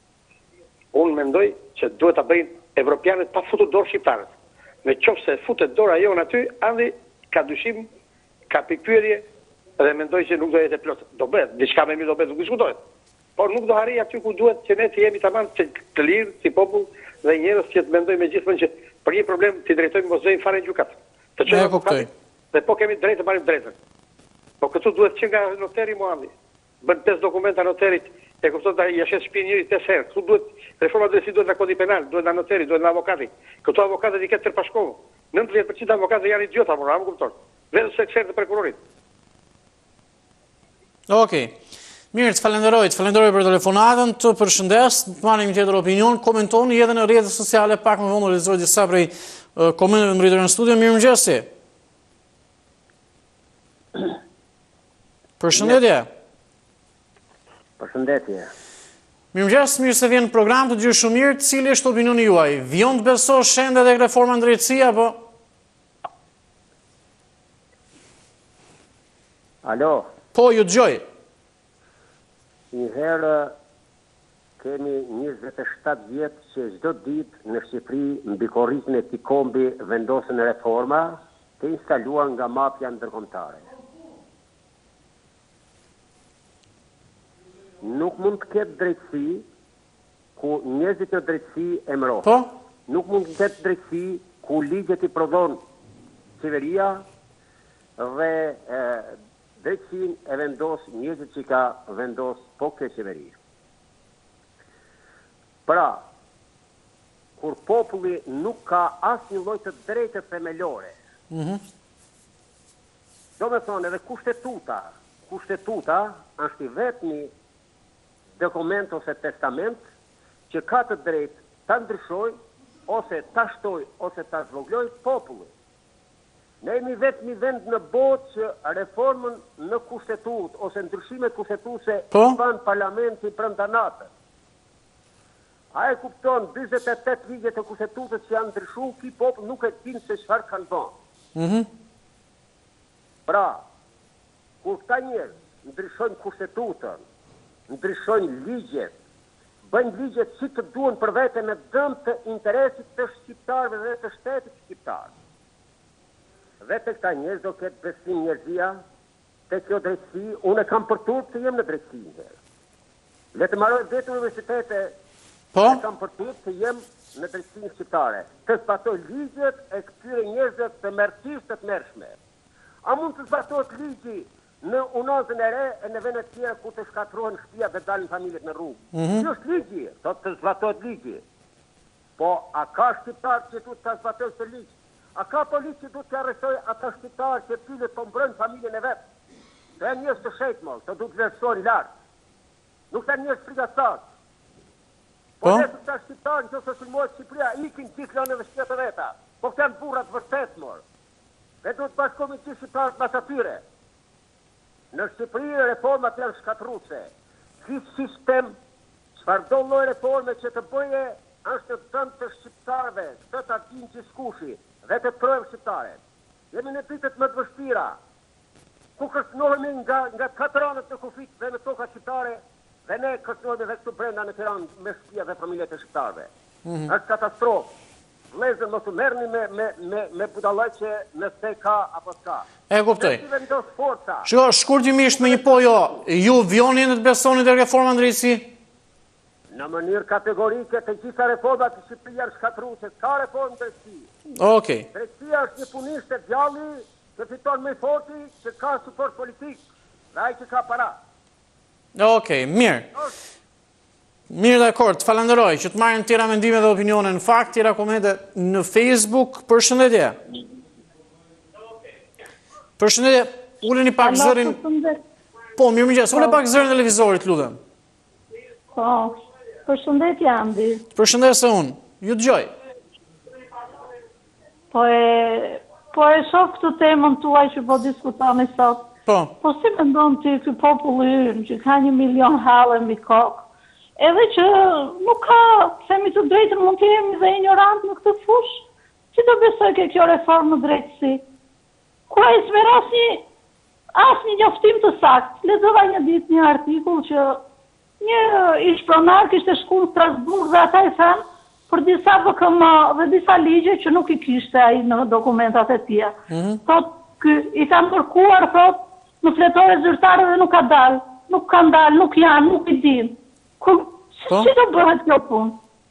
Unë mendoj që duhet ta bëjnë evropianët pa futur dorë shqiptarët. Në qoftë se futet dora jonë aty, andi ka dyshim, ka pikpyetje dhe mendoj që nuk do jetë plot. Do bëhet, diçka më mirë do bëhet, nuk diskutohet. Por nuk do harri aty ku duhet që ne të jemi tamam të, të lirë si popull dhe njerëz që të mendojmë gjithmonë që për një problem ti drejtojmë mos vejmë fare në gjykat. Të çojmë avokatin dhe po kemi drejtë të marrim drejtën. Po këtu duhet që nga noteri Muhamedi. Bën pesë dokumenta noterit, e kupton ta jashet shtëpinë njëri pesë herë. Këtu duhet reforma drejtësi, duhet nga kodi penal, duhet nga noteri, duhet nga avokati. Këtu avokatët i ketë tërpashkohu. nëntëdhjetë përqind avokatët janë idiota, por a më kupton. Vetëm se kësherë të prokurorit. Okej. Mirë, të falenderoj, të falenderoj për telefonatën, të përshëndes, të marrim një tjetër opinion, komentoni edhe në rrjetet sociale, pak më vonë realizoj disa prej uh, komenteve më rritur në studio. Mirëmëngjesi. Përshëndetje. Përshëndetje. Mirëmëngjes, mirë se vjen në program, të gjysh shumë mirë, cili është opinioni juaj? Vjon të besosh ende dhe reforma në drejtësi apo? Alo. Po, ju dëgjoj. Një herë kemi njëzet e shtatë vjetë që çdo ditë në Shqipëri mbi korrizën e këtij kombi vendosen reforma të instaluar nga mafja ndërkombëtare. Nuk mund të ketë drejtësi ku njerëzit në drejtësi emërohen. Po? Nuk mund të ketë drejtësi ku ligjet i prodhon qeveria dhe e, drejtësin e vendos njerëzit që ka vendos po kjo qeveri. Pra, kur populli nuk ka asnjë lloj të drejtë themelore, Mhm. do me thonë edhe kushtetuta, kushtetuta është i vetmi dokument ose testament që ka të drejtë ta ndryshoj ose ta shtoj ose ta zvogëloj populli. Ne jemi vetëm vend në botë që reformën në kushtetut ose ndryshimet kushtetuse Po? bën parlamenti brenda natës. A e kupton njëzet e tetë ligje të kushtetutës që janë ndryshuar, ki popull nuk e din se çfarë kanë bën. Mhm. Pra, kur këta njerëz ndryshojnë kushtetutën, ndryshojnë ligjet, bëjnë ligjet si të duan për vete me dëm të interesit të shqiptarëve dhe të shtetit shqiptar. Dhe të këta njerëz do ketë besim njerëzia te kjo drejtësi, unë e kam për turp të jem në drejtësi njërë. Le të marroj vetë universitete, Po? e kam për turp të jem në drejtësinë shqiptare, të zbatoj ligjet e këtyre njerëzve të mërësisht të të mërshme. A mund të zbatojt ligji në unazën e re e në vene tjera ku të shkatrohen shtëpia dhe dalin familjet në rrugë? Mhm. Kjo është ligji, do të zbatojt ligji. Po, a ka shqiptar që tu të zbatojt të ligj? A ka polici që du të arrestoj ata shqiptarë që cilët po mbrojnë familjen e vetë? Të e njështë të shetë, mos, të du të vlerësoni lartë. Nuk të e njështë frigatat. Po ne të këta shqiptarë në që se sulmojët Shqipëria, ikin ciklone dhe shqetë veta. Po këta në burat vërtet, mor. Dhe du të bashkomi që shqiptarët mas atyre. Në Shqipëri reformat janë shkatruse. Kisë sistem, çfarë do lloj reforme që të bëje, është të dëmë të shqiptarëve, të të atinë që skushi, dhe të trojmë shqiptare. Jemi në pritet më të vështira, ku kërcënohemi nga, nga katranët në kufit dhe në toka shqiptare, dhe ne kërcënohemi dhe këtu brenda në Tiranë me shtëpia dhe familjet e shqiptarëve. Mm-hmm. Është katastrofë. Vlezën mos u merrni me, me, me, me budallaqe nëse ka apo s'ka. E kuptoj. Forca. Shko, shkurtimisht me një po jo, ju vjoni në të besoni të reforma në drejtësi? Në mënyrë kategorike të gjitha reformat të Shqipëria janë shkatruese, ka reformë në drejtësi. Okej. Drejtësia është një punisht e djalli që fiton më i forti, që ka suport politik, dhe ai që ka para. Okej, mirë. Mirë dhe akord, të falenderoj që të marrin tjera mendime dhe opinione. Në fakt, tjera komente në Facebook. Përshëndetje. Përshëndetje, uleni pak zërin. Po, mirë mëngjes, ule pak zërin televizorit, lutem. Po, përshëndetje Andi. Përshëndetje unë, ju dëgjoj. Po e, po e shoh këtë temën tuaj që po diskutoni sot. Po. Po si mendon ti ky populli ynë që ka një milion hallë mbi kokë? Edhe që nuk ka, themi të drejtën, mund të jemi dhe ignorant në këtë fush, që do besoj ke kjo reformë në drejtësi. Ku ai s'merr asnjë asnjë njoftim të saktë. Lexova një ditë një artikull që një ish pronar kishte shkuar në Strasburg dhe ata i thanë për disa V K M dhe disa ligje që nuk i kishte ai në dokumentat e tij. Mm-hmm. Thot ky i kanë kërkuar thot në fletore zyrtare dhe nuk ka dalë, nuk kanë dalë, nuk janë, nuk i din. Kur, si do bëhet kjo punë?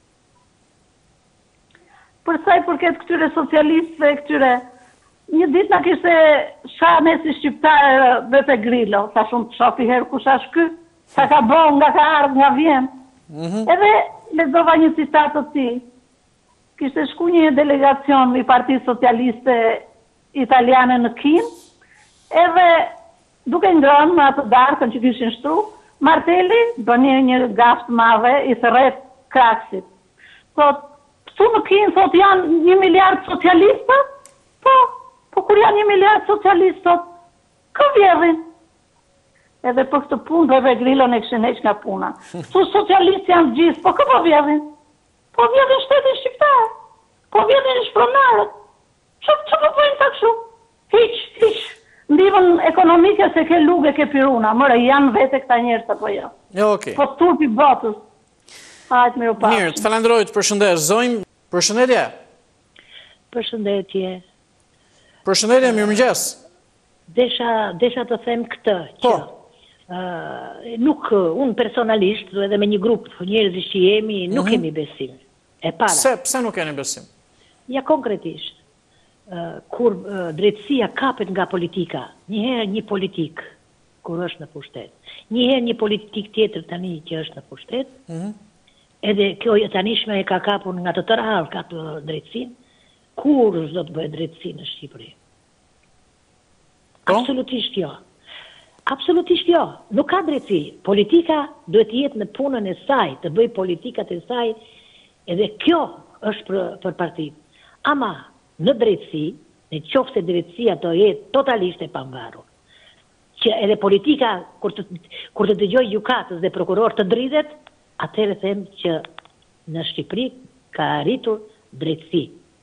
Për sa i përket këtyre socialistëve, këtyre, një ditë na kishte shamesi shqiptare Bepe Grillo, sa shumë të shofi herë kush është ky, sa ka bëu, nga ka ardhur, nga vjen. Mm-hmm. Edhe lexova një citat të tij. Kishte shku një delegacion i Partisë Socialiste Italiane në Kinë, edhe duke ngrënë me atë darkën që kishin shtruar, Martelli bëni një gafë të madhe i thërret Kraksit. Thot, këtu në Kinë, thot, janë një miliard socialistët? Po, po kur janë një miliard socialistët, kë vjedhin? Edhe për këtë punë, Bepe Grillo në këshin heq nga puna. Këtu socialistë janë gjithë, po kë po vjedhin? Po vjedhin shtetin shqiptar, po vjedhin shpronarët. Që, që po bëjnë të këshu? Hiq, hiq. Ndihmën ekonomike se ke lugë ke piruna, mëre janë vete këta njerëz apo jo. Jo, okay. Po turpi botës. Hajt më u pa. Mirë, të falenderoj, të përshëndes. Zojmë, përshëndetje. Përshëndetje. Përshëndetje, mirëmëngjes. Desha desha të them këtë që po. Uh, nuk unë personalisht edhe me një grup njerëzish që jemi nuk mm-hmm. kemi besim. E para. Pse, pse nuk keni besim? Ja konkretisht. Uh, kur uh, drejtësia kapet nga politika, njëherë një politik kur është në pushtet, njëherë një politik tjetër tani që është në pushtet, mm-hmm. edhe kjo tanishme e ka kapur nga të tërë halë ka të drejtësin, kur është do të bëjë drejtësi në Shqipëri? Oh? Absolutisht jo. Absolutisht jo. Nuk ka drejtësi. Politika duhet të jetë në punën e saj, të bëjë politikat e saj, edhe kjo është për, për partit. Ama në drejtësi, në qoftë se drejtësia të jetë totalisht e pavarur, që edhe politika, kur të, kur të dëgjoj gjykatës dhe prokuror të dridhet, atëherë them që në Shqipëri ka arritur drejtësi.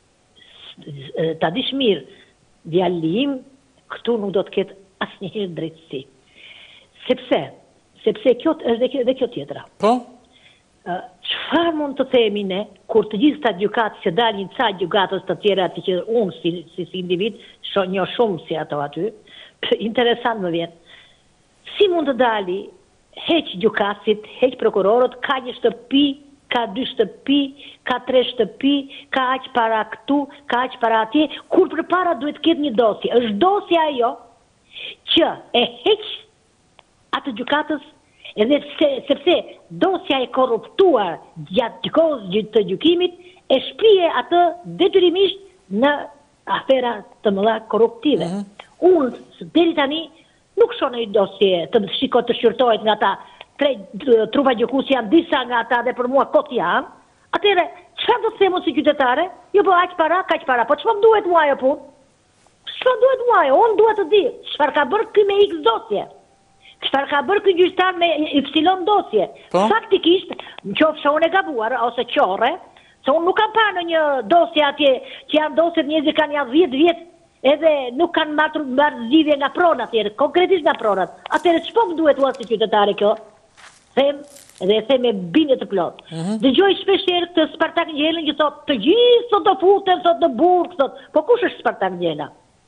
Ta dish mirë, djalli im, këtu nuk do të ketë asnjëherë drejtësi. Sepse, sepse kjo është dhe kjo, dhe kjo tjetra. Po? Çfarë uh, mund të themi ne, kur të gjithë ta gjykatë që dalin ca gjykatës të tjera aty që unë si, si, si individ, shoh një shumë si ato aty, interesant më vjen. Si mund të dali, heq gjykasit, heq prokurorët, ka një shtëpi, ka dy shtëpi, ka tre shtëpi, ka aq para këtu, ka aq para atje, kur përpara duhet ketë një dosje. Është dosja ajo që e heq atë gjykatës, edhe se, sepse dosja e korruptuar gjatë kohës të gjykimit e shprije atë detyrimisht në afera të mëdha korruptive. Mm -hmm. Unë, deri tani, nuk shoh një dosje të shiko të shqyrtohet nga ta tre trupa gjykuesi janë disa nga ata dhe për mua kot janë. Atëre, çfarë do të themu si qytetare? Jo po aq para, kaq para. Po çfarë duhet mua ajo punë? Çfarë duhet mua ajo? Unë duhet të di çfarë ka bërë ky me X dosje. Çfarë ka bërë ky gjyqtar me Y dosje? Po? Faktikisht, nëse unë e gabuar ose qorre, se unë nuk kam parë në një dosje atje që janë dosjet njerëzit kanë janë dhjetë vjet edhe nuk kanë marrë marrë zgjidhje nga pronat atje, konkretisht nga pronat. Atëherë ç'po më duhet ua si qytetare kjo? Them edhe e them me bindje të plot. Mm -hmm. Dëgjoj shpesh herë këtë Spartak Ngjellën që thotë të gjithë sot do futen sot në burg, thotë. Po kush është Spartak Ngjella?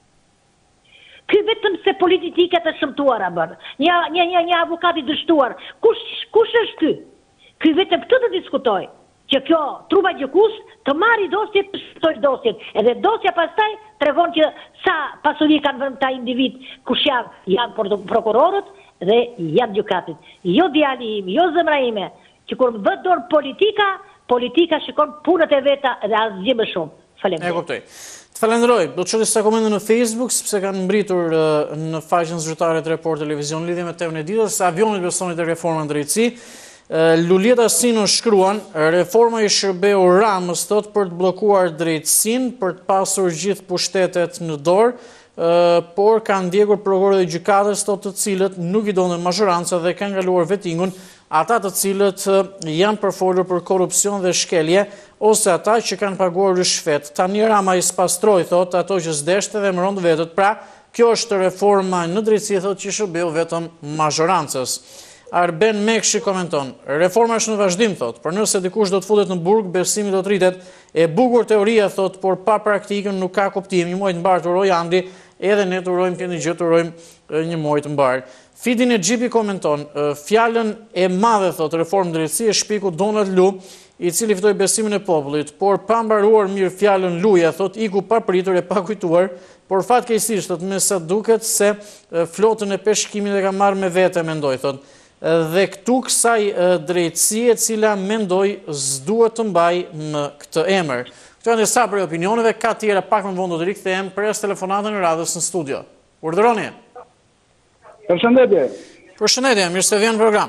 Ky vetëm se politike të shëmtuara bën. Një një një një avokat i dështuar. Kush kush është ky? Ky vetëm këtë të diskutoj. Që kjo trupa gjykues të marrë dosjet, të shtojë dosjet. Edhe dosja pastaj tregon që sa pasuri kanë vënë ta individ kush janë, janë prokurorët dhe janë gjykatët. Jo djali im, jo zemra ime, që kur më vë dorë politika, politika shikon punët e veta dhe asgjë më shumë. Faleminderit. E kuptoj. Të falenderoj, do të çoj disa komente në Facebook, sepse kanë mbritur në faqen zyrtare të Report Televizion lidhje me temën e ditës, avionit personit e reforma në drejtësi. Lulieta Sino shkruan, reforma i Shërbeu Ramës thot për të bllokuar drejtësinë, për të pasur gjithë pushtetet në dorë, por kanë ndjekur prokurorët e gjykatës thot të cilët nuk i donin mazhoranca dhe kanë ngaluar vettingun, ata të cilët janë përfolur për korrupsion dhe shkelje, ose ata që kanë paguar rishfet. Tani Rama i spastroi thot ato që s'deshte dhe mëron vetët. Pra, kjo është reforma në drejtësi thot që shërbeu vetëm mazhorancës. Arben Mekshi komenton, reforma është në vazhdim, thot, për nëse dikush do të futet në burg, besimi do të rritet, e bukur teoria, thot, por pa praktikën nuk ka kuptim, një muaj të mbarë të uroj Andri, edhe ne të urojmë këndi gjë të urojmë një muaj të mbarë. Fidin e Gjipi komenton, fjalën e madhe, thot, reformë drejtësi e shpiku Donald Lu, i cili fitoi besimin e popullit, por pa mbaruar mirë fjalën Luja, thot, iku pa pritur e pa kujtuar, por fatkeqësisht, thot, me sa duket se flotën e peshkimit e ka marrë me vete, mendoj, thot, dhe këtu kësaj drejtësie e cila mendoj s'duhet të mbaj në këtë emër. Këtu janë disa prej opinioneve, ka tjera pak më vonë do të rikthehem pres telefonatën e radhës në studio. Urdhëroni. Përshëndetje. Përshëndetje, mirë se vjen në program.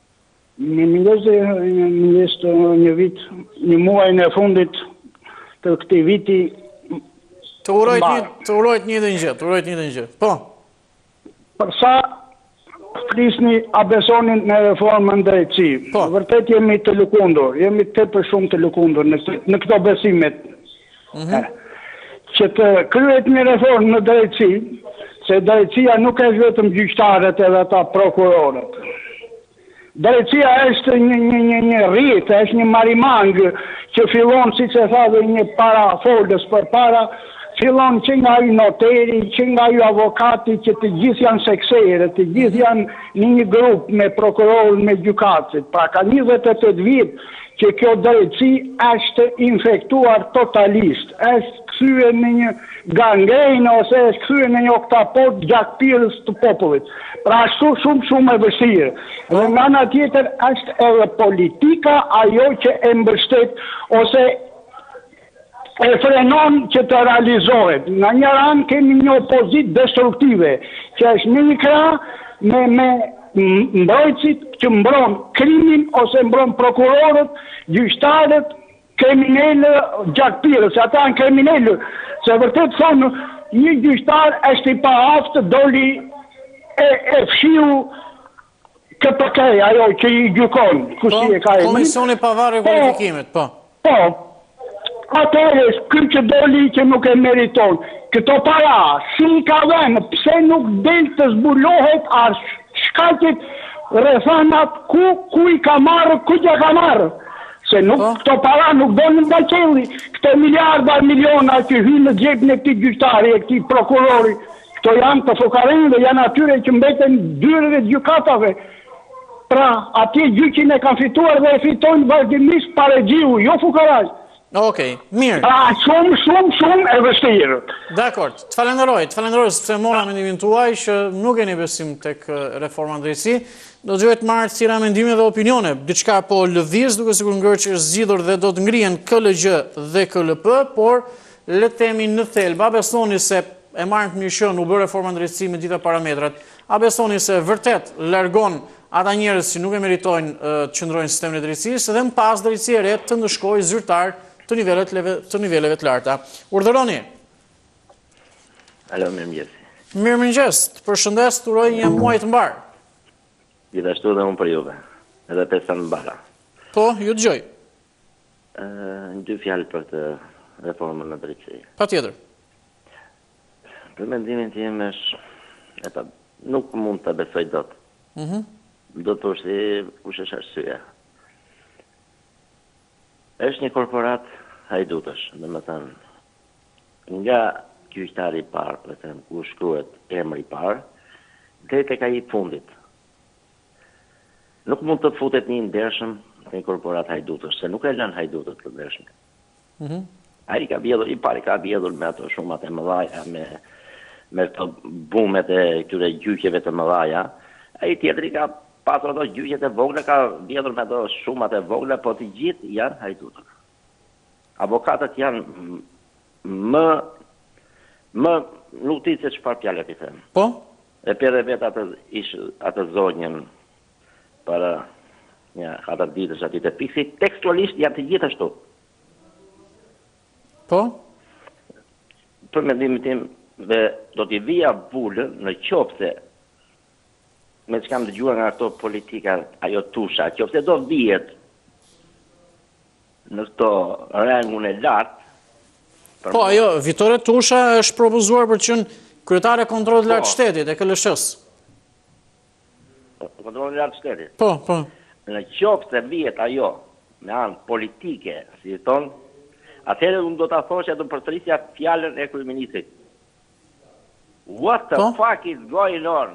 Në mëngjes të një vit, një muaj në fundit të këtij viti. Të urojt një të urojt një dhe një gjë, të urojt një dhe një gjë. Po. Përsa flisni a besonin në reformën drejtësi. Po. Vërtet jemi të lëkundur, jemi tepër shumë të lëkundur në, në këto besimet. Mm -hmm. Që të kryet një reformë në drejtësi, se drejtësia nuk është vetëm gjyqtarët edhe ata prokurorët. Drejtësia është një, një, një, një rrit, është një marimang që fillon, si që tha dhe një para foldës për para, fillon që nga ju noteri, që nga ju avokati, që të gjithë janë seksere, të gjithë janë një një grup me prokurorën, me gjykatësit. Pra ka njëzet e tëtë vitë që kjo drejtësi është infektuar totalisht, është kthye në një gangrejnë ose është kthye në një oktapod gjakpirës të popullit. Pra ashtu shumë shumë e vështirë. Dhe nga ana tjetër është edhe politika ajo që e mbështet ose e frenon që të realizohet. Në një ranë kemi një opozit destruktive, që është një një krah me, me mbrojtësit që mbron krimin ose mbron prokurorët, gjyqtarët, kriminellë, gjakpirës, ata janë kriminellë. Se vërtet thonë, një gjyqtar është i pa aftë, doli e, e fshiu K P K, ajo që i gjykon. Po, Komisioni Pavarë e Kualifikimit, po. Po, atëre, kërë që doli që nuk e meriton. Këto para, si i ka dhenë, pse nuk del të zbulohet a shkakit rrethanat ku, ku i ka marrë, ku që ka marrë. Se nuk, oh. këto para nuk do në mbaqelli. Këto miliarda, miliona që hynë në gjepën e këti gjyqtari, e këti prokurori, këto janë të fukarin dhe janë atyre që mbeten dyrëve të gjykatave. Pra, atje gjyqin e kanë fituar dhe e fitojnë vazhdimisht pare gjiu, jo fukaraj. Okej, mirë. Pra, shumë, shumë, shumë e vështirë. Dakor, të falenderoj, të falenderoj, sepse mora mendimin tuaj që nuk e një besim tek reforma drejtësi. Do të gjojtë marrë tjera mendime dhe opinione. Diçka po lëviz, duke sikur ngërë që është zgjidhur dhe do të ngrihen K L G dhe K L P, por le themi në thelb, a besoni se e marrën të mirë që u bë reforma drejtësi me gjitha parametrat, a besoni se vërtet largon ata njerëz që nuk e meritojnë të qëndrojnë në sistemin e drejtësisë dhe më pas drejtësia e re të ndëshkojë zyrtar të nivelet të niveleve të larta. Urdhëroni. Alo, mirëmëngjes. Mirëmëngjes, të përshëndes, të uroj një muaj të mbar. Gjithashtu dhe unë për juve, edhe pesa në mbara. Po, ju dëgjoj. Në dy fjalë për të reformën në drejtësi. Patjetër. Për mendimin tim është, nuk mund të besoj dot. Mhm. Do të thoshë kush është arsyeja. Është një korporat hajdutësh, domethënë, nga gjyqtari i parë, për të thënë, ku shkruhet emri i parë, deri tek ai i fundit. Nuk mund të futet një ndershëm në një korporat hajdutësh, se nuk e lën hajdutët të ndershëm. Mhm. Ai ka vjedhur, i pari ka vjedhur me ato shumat e mëdha, me me të bumet e këtyre gjyqeve të mëdha. Ai tjetri ka pasur ato gjyqet e vogla, ka vjedhur me ato shumat e vogla, po të gjithë janë hajdutët. Avokatët janë më më nuk di se çfarë fjalë ti them. Po? E pere vetë atë ish atë zonjën para një katër ditësh aty te piksi, tekstualisht janë të gjithë ashtu. Po? Për mendimin tim dhe do t'i vija vulën në qofse me që kam dëgjuar nga ato politika, ajo tusha, qofse do vijet në këto rangun e lartë. Po, ajo, Vitore Tusha është propozuar për qënë kryetare kontrollit lartë shtetit e K L S-s. Kontrollit lartë shtetit? Po, po. Në qofse vijet ajo me anë politike, si thonë, atëherë unë do t'a thoshe të përstrisja fjallën e kryeministrit. What the po? fuck is going on?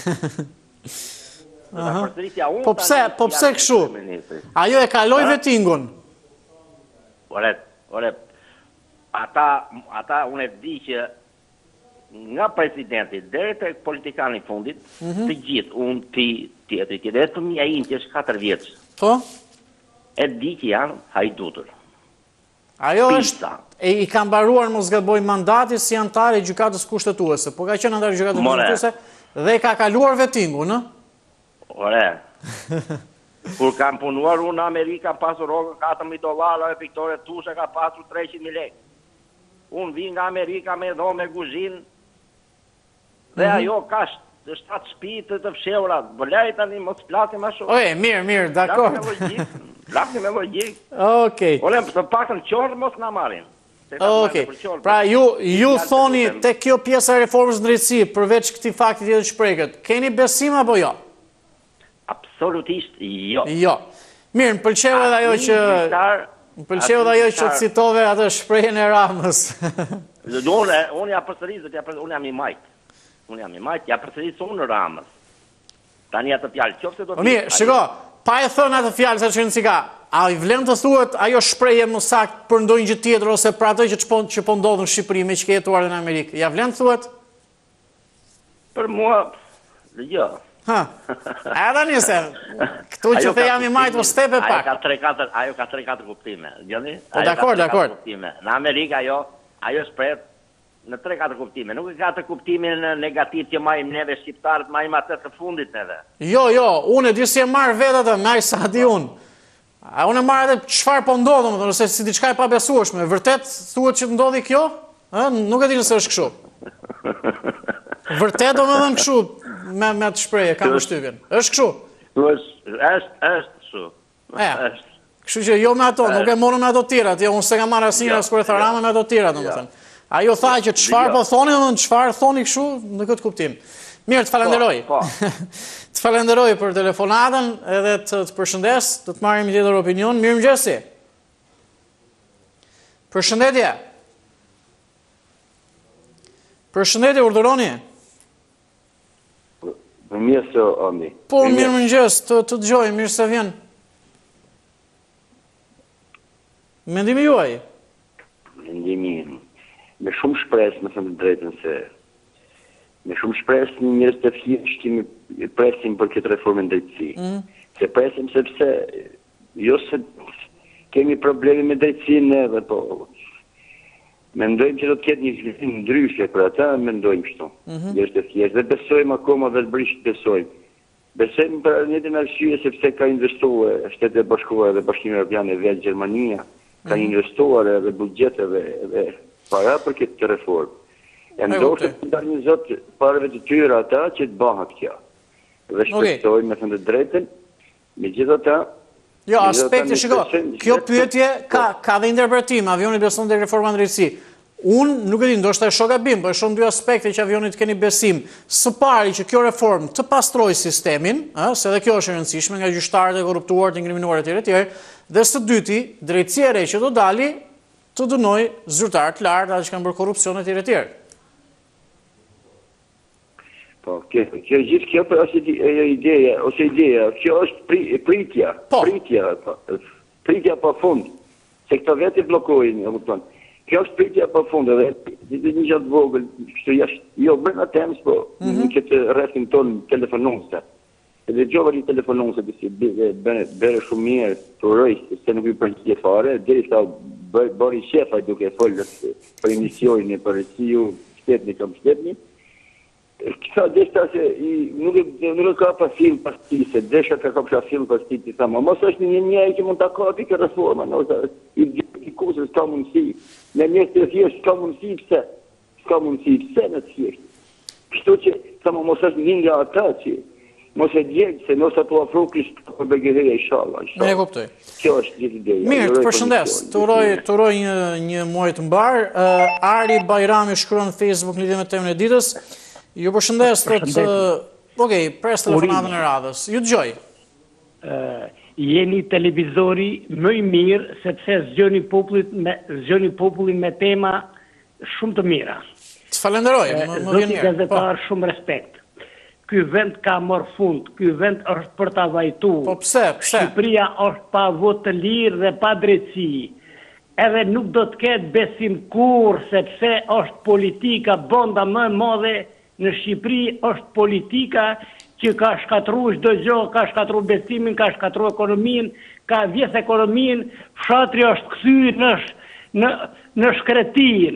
Po pse, po pse kështu? Ajo e kaloi vetingun. Ore, ore, ata, ata unë e di që nga presidenti deri tek politikani i fundit, mm -hmm. të gjithë, unë ti, tjetri, tjetri, dhe fëmija im që është katër vjeç. Po? E di që janë hajdutur. Ajo është, e i ka mbaruar mos gaboj mandati si antar i gjykatës kushtetuese, po ka qenë antar i gjykatës kushtetuese dhe ka kaluar vetingun, në? Ore, kur kam punuar unë në Amerika, pasur rogën katër mijë dollara, e Vitore Tusha ka pasur treqind mijë lekë. Unë vi nga Amerika me dhomë me kuzhinë, dhe ajo ka shtatë shtëpi të fshehura. Bëlej tani mos flasim më shumë. Oje, mirë, mirë, dakord. Flasim me logjik. Okej. Ore, të paktën qorë mos na marrin. Okej. Pra ju ju thoni te kjo pjesa e reformës në drejtësi, përveç këtij fakti tjetër që preket, keni besim apo jo? Absolutisht jo. Jo. Mirë, më pëlqeu edhe ajo që më pëlqeu edhe ajo që citove atë shprehjen e Ramës. Unë unë ja përsëris, unë jam i majt. Unë jam i majt, ja përsëris unë Ramës. Tani atë fjalë, qofse do të. Mirë, shiko, pa e thënë atë fjalë sa çon si ka. A i vlen të thuhet ajo shprehje më saktë për ndonjë gjë tjetër ose për atë që po që po ndodh në Shqipëri me që ke jetuar në Amerikë? Ja vlen të thuhet? Për mua, jo. Ha. A tani se këtu që the jam i majt o stepe pak. Ajo ka tre katër, ajo ka tre katër kuptime, gjeni? Po dakor, dakor. Në Amerikë ajo, ajo shpreh në tre katër kuptime. Nuk e ka të kuptimin negativ që majmë neve shqiptarët, majmë atë të fundit neve. Jo, jo, unë e di si e marr vetë atë, më sa di unë. A unë e marr atë çfarë po ndodh, domethënë, ose si diçka e pabesueshme. Vërtet thuhet që ndodhi kjo? Ë, nuk e di nëse është kështu. Vërtet domethënë kështu me me atë shprehje kam përshtypjen. Është kështu? Është, është, është kështu. Është. Kështu që jo me ato, nuk e morëm me ato të tjerat. Jo, unë s'e kam marrë asnjëra as kur e tha Rama me ato të tjera, domethënë. Ajo tha që çfarë po thoni, domethënë çfarë thoni kështu në këtë kuptim. Mirë, të falenderoj. Po. Të falenderoj për telefonatën edhe të të përshëndes, të të marrim një tjetër opinion. Mirëmëngjesi. Përshëndetje. Përshëndetje, urdhëroni. Mirë se Ami. Po, mirëmëngjes, të të dëgjoj, mirë se vjen. Mendimi juaj? Mendimi me shumë shpresë, më thënë të drejtën se me shumë shpresë një njerëz të thjeshtë që presim për këtë reformë drejtësi. Mm. Se presim sepse jo se kemi probleme me drejtësinë edhe, po Mendojmë që do të ketë një zhvillim ndryshe për ata, mendojmë kështu. Është e thjeshtë dhe besojmë akoma vetëbrisht besojmë. Besojmë për njëjtën arsye sepse ka investuar Shtetet e Bashkuara dhe Bashkimi Evropian e vetë Gjermania, ka investuar edhe buxhet edhe edhe para për këtë reformë. E ndoshta të një zot parave të tyre ata që të bëhat kjo. Dhe shpresojmë me thënë të drejtën, megjithatë Jo, aspekti, shiko, kjo pyetje ka, ka dhe interpretim, avioni beson dhe reforma në drejtësi. Unë nuk e di, ndoshta e shoh gabim, por shumë dy aspekte që avionit keni besim. Së pari që kjo reformë të pastrojë sistemin, ë, se edhe kjo është e rëndësishme nga gjyqtarët e korruptuar, të inkriminuar etj etj, dhe së dyti, drejtësia e re që do dali të dënojë zyrtarë të lartë ata që kanë bërë korrupsion etj etj. Po, kjo, kjo gjithë kjo për është ideja, ose ideja, kjo është pri, pritja, po. pritja, pritja pa fund, se këta vetë i blokojnë, e kupton. Kjo është pritja pa fund, edhe dhe një gjatë vogël, kështu jashtë, jo, bërna temës, po, mm -hmm. në këtë rrethin tonë telefononse. Edhe gjova një telefononse, bisi, bere shumë mirë, të rëjë, se nuk i përgjithje fare, deri sa bëri shefa duke folë për emisionin, për si ju shtetni, kam shtetni, Kësa deshta se nuk e ka pa film pas ti, se desha ka ka pa film pas ti, ti thama, mos është një njëri që mund të kapi këtë reforma, i gjithë i kusër s'ka mundësi, në njështë të thjesht s'ka mundësi, pëse? S'ka mundësi, pëse në të thjesht? Kështu që, thama, mos është një nga ata që, mos e djegë, se mos ato afro kështë për begëheja i shala. Me e kuptoj. Kjo është gjithë ideja. Mirë, të përshëndes, të uroj një, një muaj të mbar. Uh, Ari Bajrami shkruan në Facebook në lidhje me temën e ditës. Ju përshëndes, thot, okej, pres telefonatën e radhës. Ju dëgjoj. Uh, jeni televizori më i mirë sepse zgjoni popullin me tema shumë të mira. Të falenderoj, më, më vjen mirë. Zoti gazetar, shumë respekt. Ky vend ka marrë fund, ky vend është për ta vajtu. Po pse, pse? Shqipëria është pa votë të lirë dhe pa drejtësi. Edhe nuk do të ketë besim kur, sepse është politika bonda më e madhe në Shqipëri, është politika që ka shkatru çdo gjë, ka shkatru besimin, ka shkatru ekonominë, ka vjedh ekonominë, fshatri është kthyer në në në shkretin.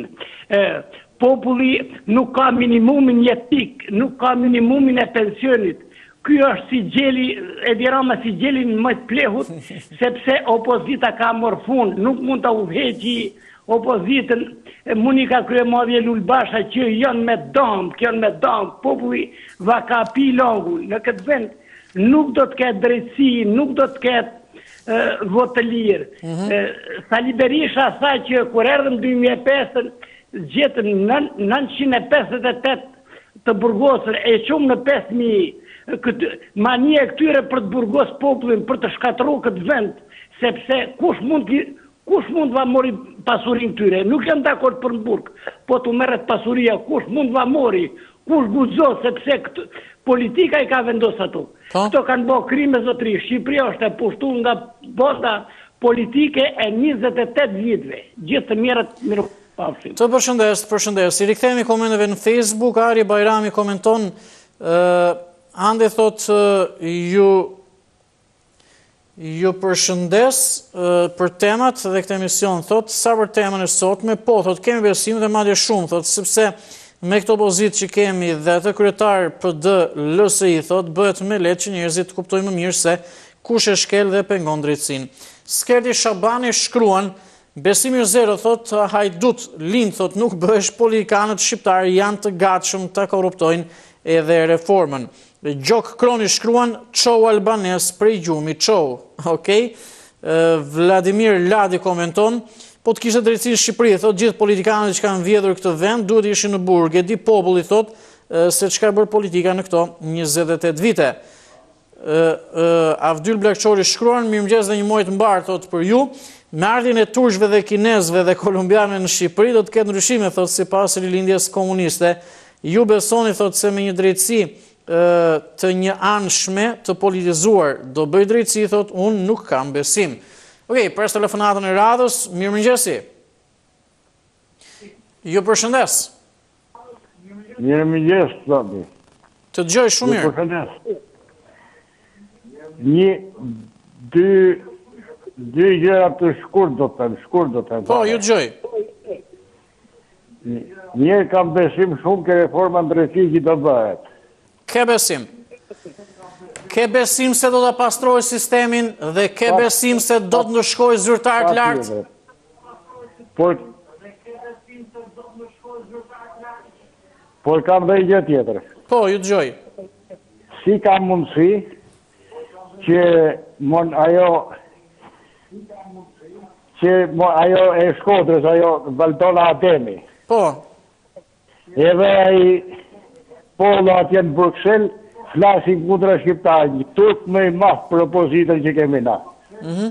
Populli nuk ka minimumin jetik, nuk ka minimumin e pensionit. Ky është si gjeli, e dirama si gjelin më të plehut, sepse opozita ka marrë fund, nuk mund të udhëheqi opozitën, Monika Kryemadhje Lulbasha që janë me dëm, që janë me dëm, populli va ka pi langull. Në këtë vend nuk do të ketë drejtësi, nuk do të ketë uh, votë të lirë. Mm -hmm. uh, Sali Berisha tha që kur erdhëm dy mijë e pesë, gjetëm nëntëqind e pesëdhjetë e tetë të burgosur, e qumë në pesë mijë. Mania e këtyre për të burgos popullin, për të shkatru këtë vend, sepse kush mund të Kush mund va mori pasurin tyre? Nuk jam dakord për në burg, po të merret pasuria, kush mund va mori? Kush guxo, sepse këtë, politika i ka vendos ato. Këto kanë bë krime zotëri. Shqipëria është e pushtuar nga bota politike e njëzet e tetë vitëve. Gjithë të mirët mirë pafshim. Të përshëndes, të përshëndes. I rikthehemi komenteve në Facebook. Ari Bajrami komenton, uh, ande thot uh, ju Ju përshëndes uh, për temat dhe këtë emision, thot, sa për temën e sotme, po, thot, kemi besim dhe madje shumë, thot, sepse me këtë opozit që kemi dhe të kryetar P D L S I, thot, bëhet me letë që njerëzit kuptojnë më mirë se kush e shkel dhe pengon drejtsin. Skerti Shabani shkruan, besimi zero, thot, hajdut, lind, thot, nuk bëhesh politikanët shqiptarë janë të gatshëm të korruptojnë edhe reformën. Gjok Kroni shkruan, qow albanes prej gjumi, qow. Okay? Vladimir Ladi komenton, po të kishte drejtësi në Shqipëri, thot, gjithë politikanët që kanë vjedhur këtë vend, duhet ishin në burg, e di populli, thot, se çka bërë politika në këto njëzet e tetë vite. Avdyl Blakçori shkruan, mirëmëngjes dhe një muaj të mbar, thot, për ju, me ardhin e turqve dhe kinezve dhe kolumbianëve në Shqipëri, do të ketë ndryshime, thot, sipas rilindjes komuniste. Ju besoni, thot, se me një drejtësi të një anshme të politizuar do bëj drejtësi, thot, unë nuk kam besim. Okej, pres telefonatën e radhës, mirë mëngjesi. Ju përshëndes. Mirë mëngjes, thot. Të dëgjoj shumë mirë. Ju përshëndes. Një, dy, dy gjëra të shkurt do të them, shkurt do të them. Po, ju dëgjoj. Njerë kam besim shumë ke reforma në drejtësi që do bëhet. Ke besim. Ke besim se do të pastroj sistemin dhe ke besim se do të ndëshkoj zyrtar të lartë? Por, por kam dhe i gjë tjetër. Po, ju të gjoj. Si kam mundësi që mon ajo që mon, ajo e Shkodrës, ajo Valdona Ademi. Po. Edhe ai polo atje në Bruxelles, flasin kundra shqiptarë, tut më i madh propozitën që kemi na. Mhm.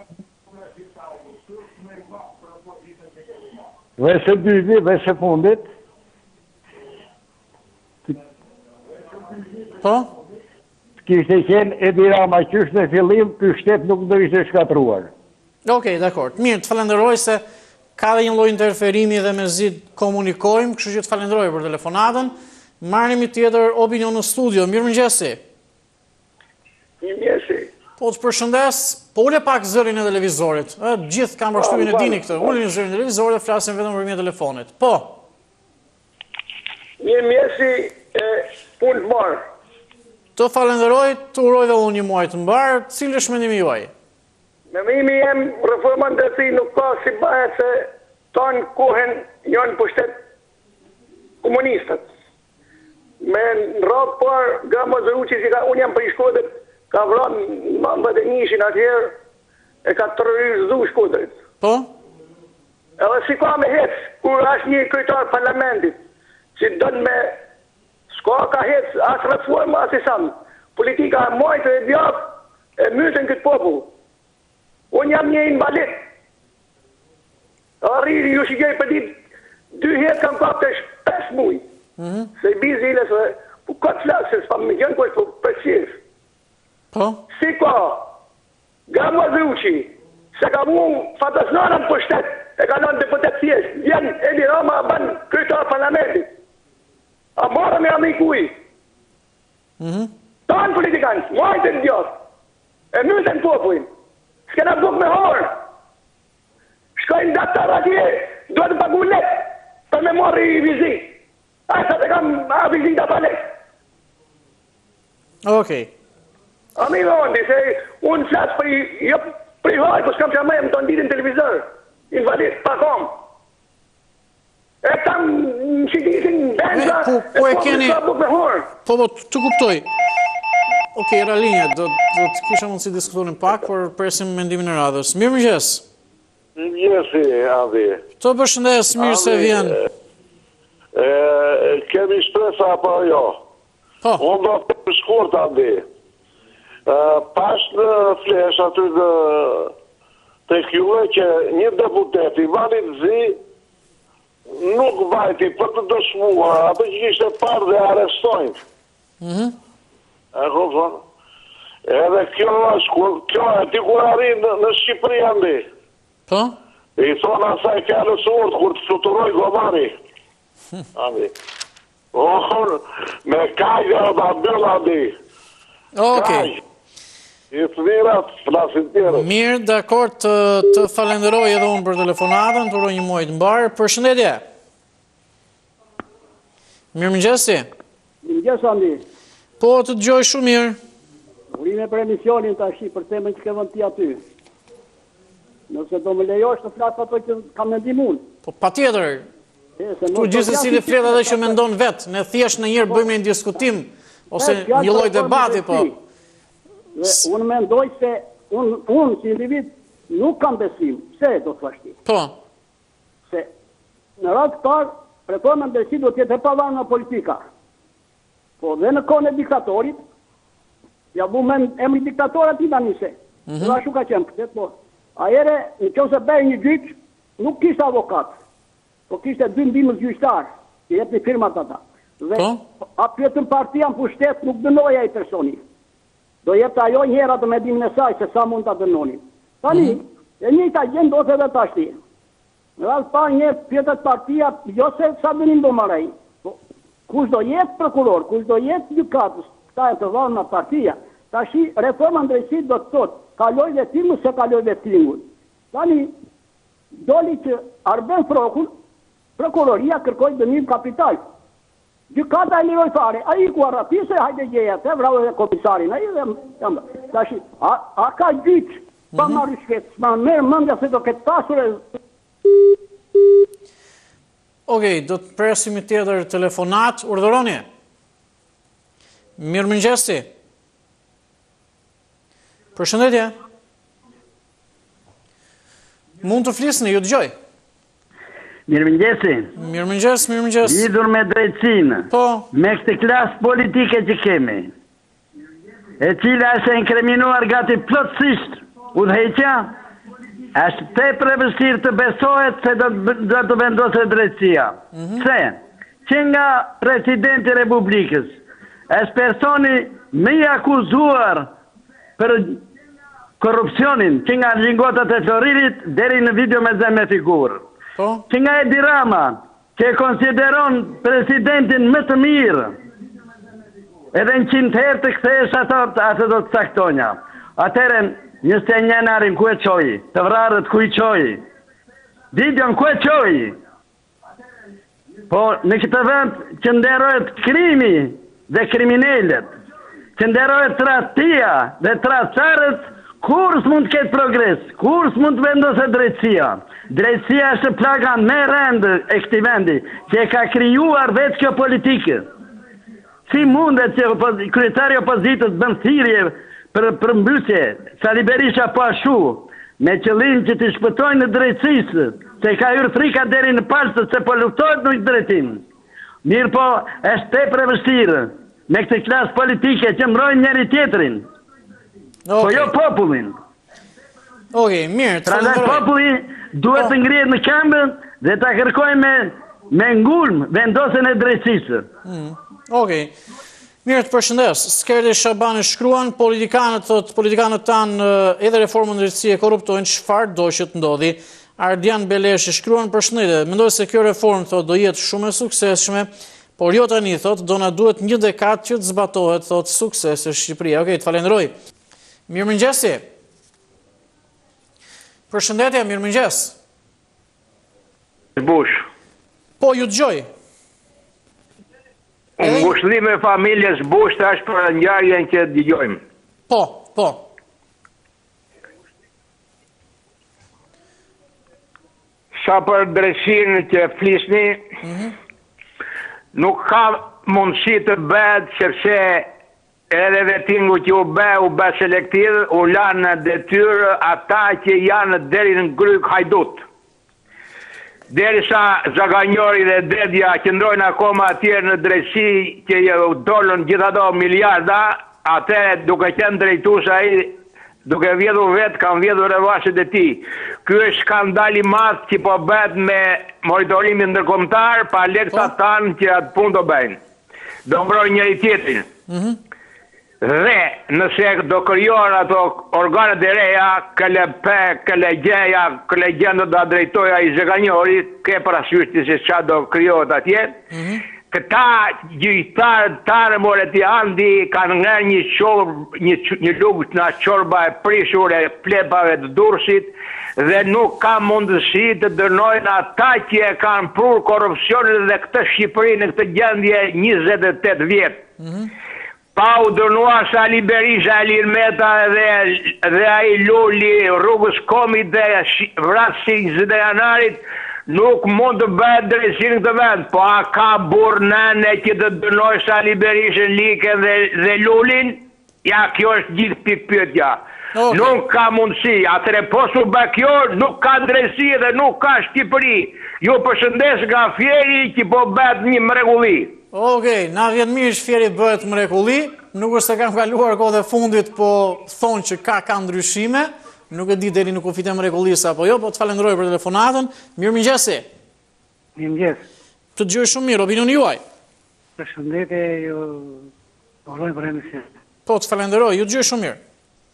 Dhe së dyti, dhe së fundit. Po? Kishte qenë Edi Rama qysh në fillim, ky shtet nuk do ishte shkatruar. Okej, dakord. Mirë, të falenderoj se ka dhe një lloj interferimi dhe me zi komunikojmë, kështu që të falenderoj për telefonatën. Marrim një tjetër opinion në studio. Mirëmëngjesi. Mirëmëngjesi. Po të përshëndes, po ule pak zërin e televizorit. Ë, gjithë kanë përshtypjen e dini këtë. Ulin zërin e televizorit dhe flasin vetëm përmjet telefonit. Po. Mirëmëngjesi, punë të marë. Të falenderoj, të uroj dhe unë një muaj të mbarë, cilë është mendimi juaj? Me mimi jem, reforma në drejtësi nuk ka si bëhe se tanë kohen janë pushtet komunistët. Me në rapë par, Grama Zëruqi, si ka unë jam për i Shkodrët, ka vranë mambët e njëshin atëherë, e ka terrorizu Shkodrët. Po? Edhe si ka me hecë, kur është një kryetar parlamentit, që dënë me s'ka ka hecë, asë reforma, asë i samë. Politika e majtë e djafë, e mytën këtë popull. Unë jam një invalid. Arriri, ju shikej për ditë, dy hetë kam kapë të shpes mujë. Se i bizë ilës, po këtë flasë, se s'pa më gjënë kështë për përqirë. Po? Si ka, Grama Zëruqi, se ka mu fatasnarën për shtetë, e ka nënë deputet thjesht, vjen Edi Rama a banë kryetar parlamentit. A marëm e amikuj. Tanë politikanë, majtë e në djatë, e mytën popullin. S'kena buk me horë. Shkojnë daktar atje, duhet të pagu letë, për me marri i vizit. Asa të kam a vizit a palet. Okej. A mi me ondi, se unë flasë për i, jo për i hajë, për s'kam që a me më të nditin televizor, invalid, pa kom. E tam në qitisin benza, e po s'ka buk me horë. Po, po, të kuptoj. Okej, era linja, do të kisha mundësi të diskutonin pak, por presim mendimin e radhës. Mirëmëngjes. Mirëmëngjesi, Adi. Të përshëndes, mirë se vjen. Kemi shpresa apo jo? Po. Unë do të për shkurt, Adi. Pas në flesh aty dhe të kjuve që një deputet i Valit Zi nuk vajti për të dëshmuar, atë që ishte parë dhe arestojnë. Mhm. E kupton? Edhe kjo është, kjo e ti kur arrin në, në Shqipëri andi. Po? I thonë asaj kjallës urtë kur të fluturoj gomari. Andi. Oh, me kajga dhe bëllë andi. Okej. I të mirat, flasin tjere. Mirë, dakor, të, të falenderoj edhe unë për telefonatën, të uroj një muaj të mbarë. Përshëndetje. Mirëmëngjesi. Mirëmëngjes, Andi. Po, të dëgjoj shumë mirë. Urime për emisionin të ashi, për temën që ke vënd ti aty. Nëse do më lejosh të flasë ato që kam mendim unë. Po, pa tjetër. Tu gjithsesi dhe flet edhe që mendon vetë. Ne thjesht në njërë bëjmë një diskutim, ose një lloj debati, po. Dhe unë mendoj se unë, unë si individ nuk kam besim. Pse do të thashti? Po. Se në radhë këtar, reforma në drejtësi do t'jetë e pavarur nga politika. Po dhe në kohën e diktatorit, ja bu me emri diktatorat i danise. Dhe ashtu ka qenë këtë, po. Ajere, në që se bëjë një gjyq, nuk kishtë avokat, po kishtë dy ndimës gjyqtar, që jetë një firmat ata. Dhe a pjetën partia në pushtet nuk dënoja i personi. Do jetë ajo njëra të medimin e saj, se sa mund të dënonin. Tani, e një ta gjenë do të dhe tashti. Në rrallë pa një pjetët partia, jo se sa dënim do marej. Kush do jetë prokuror, kush do jetë gjykatës, këta e të varë në partia, ta shi reforma në drejtësi do të thotë, kaloj vetimu se kaloj vetimun. Tani, doli që Arben Frokun prokuroria kërkoi dënim kapital. Gjykata e liroi fare. Ai ku arrapise, hajde gjeja, te vrau edhe komisarin. Ai dhe tash a, a ka gjyq pa marrë shket, ma merr mendja se do ketë pasur. Okej, do të presim një tjetër telefonat, urdhëroni. Mirëmëngjesi. Përshëndetje. Mund të flisni, ju dëgjoj. Mirëmëngjesi. Mirëmëngjes, mirëmëngjes. Lidhur me drejtësinë. Po. Me këtë klasë politike që kemi, e cila është inkriminuar gati plotësisht, udhëheqja, është tepër e vështirë të besohet se do do të vendoset drejtësia. Pse? Që nga presidenti i Republikës është personi më i akuzuar për korrupsionin, që nga lingotat e Floridit deri në video me zemë figurë. Po? Që nga Edi Rama, që e konsideron presidentin më të mirë, edhe në qind herë të kthesh ato, ato do të saktonja. Atëre, njëste një narin ku e qoj, të vrarët ku i qoj, videon ku e qoj. Po, në këtë vend që nderojët krimi dhe kriminelet, që nderojët trastia dhe trasarët, kur s'mund të ketë progres, kur s'mund të vendoset drejtësia. Drejtësia është plaga me rëndë e këtij vendi, që e ka krijuar vetë kjo politikë. Si mundet që kryetari i opozitës bën thirrje për përmbysje, Sali Berisha po ashtu, me qëllim që të shpëtojnë në drejtësisë, se ka hyrë frika deri në palë se po luftohet në drejtim. Mirë po, është tepër e vështirë me këtë klasë politike që mbrojnë njëri tjetrin. Po jo popullin. Okej, mirë. Prandaj populli duhet të ngrihet në këmbë dhe ta kërkojë me me ngulm vendosjen e drejtësisë. Okej. Mirë, të përshëndes. Skerdi Shabani shkruan, politikanët thot, politikanët tanë edhe reformën drejtësie korruptojnë, çfarë do që të ndodhi. Ardian Beleshi shkruan, përshëndetje, mendoj se kjo reformë thot do jetë shumë e suksesshme, por jo tani thot do na duhet një dekadë që të zbatohet thot suksesi në Shqipëri. Okej, të falenderoj. Mirëmëngjesi. Përshëndetje, mirëmëngjes. Bush. Po, ju dëgjoj. Ngushëllim e familjes Bush tash për ngjarjen që dëgjojmë. Po, po. Sa për drejtsinë që flisni, nuk ka mundësi të bëhet sepse edhe vetingu që u bë, u bë selektiv, u lanë në detyrë ata që janë deri në gryk hajdut. Derisa Zaganjori dhe Dedja qëndrojnë akoma atje në drejtësi që u dolën gjithato miliarda, atëre duke qenë drejtues ai, duke vjedhur vetë, kanë vjedhur revaset e tij. Ky është skandal i madh që po bëhet me monitorimin ndërkombëtar pa leksa tanë që atë punë do bëjnë. Do mbrojnë njëri tjetrin. Dhe nëse do krijohen ato organet e reja, K L P, K L G-ja, K L G do ta drejtoja i Zaganjori, ke parasysh se çfarë do krijohet atje. Këta gjyqtarë tanë more ti andi kanë ngërë një çorb, një një lugë nga çorba e prishur e plepave të Durrësit dhe nuk ka mundësi të dënojnë ata që e kanë prur korrupsionin dhe këtë Shqipëri në këtë gjendje njëzet e tetë vjet. Pa u dënuar Sali Berisha, Ilir Meta dhe, dhe ai Luli rrugës Komit dhe vrasë njëzet e janarit, nuk mund të bëhet drejtësinë këtë vend, po a ka burr nëne që të dënoj Sali Berishën, Likën dhe, dhe Lulin? Ja, kjo është gjithë pikpyetja. Okay. Nuk ka mundësi, atëre po su bë kjo, nuk ka drejtësi dhe nuk ka Shqipëri. Ju përshëndes nga Fjeri që po bëhet një mrekulli. Okej, na vjen mirë që Fjeri bëhet mrekulli, nuk është se kam kaluar kohë dhe fundit, po thonë që ka ka ndryshime. Nuk e di deri në kufit e mrekullisë apo jo, po të falenderoj për telefonatën. Mirëmëngjesi. Mirëmëngjes. Të dëgjoj shumë mirë, opinioni juaj. Përshëndetje, ju uroj për emision. Po, të falenderoj, ju dëgjoj shumë mirë.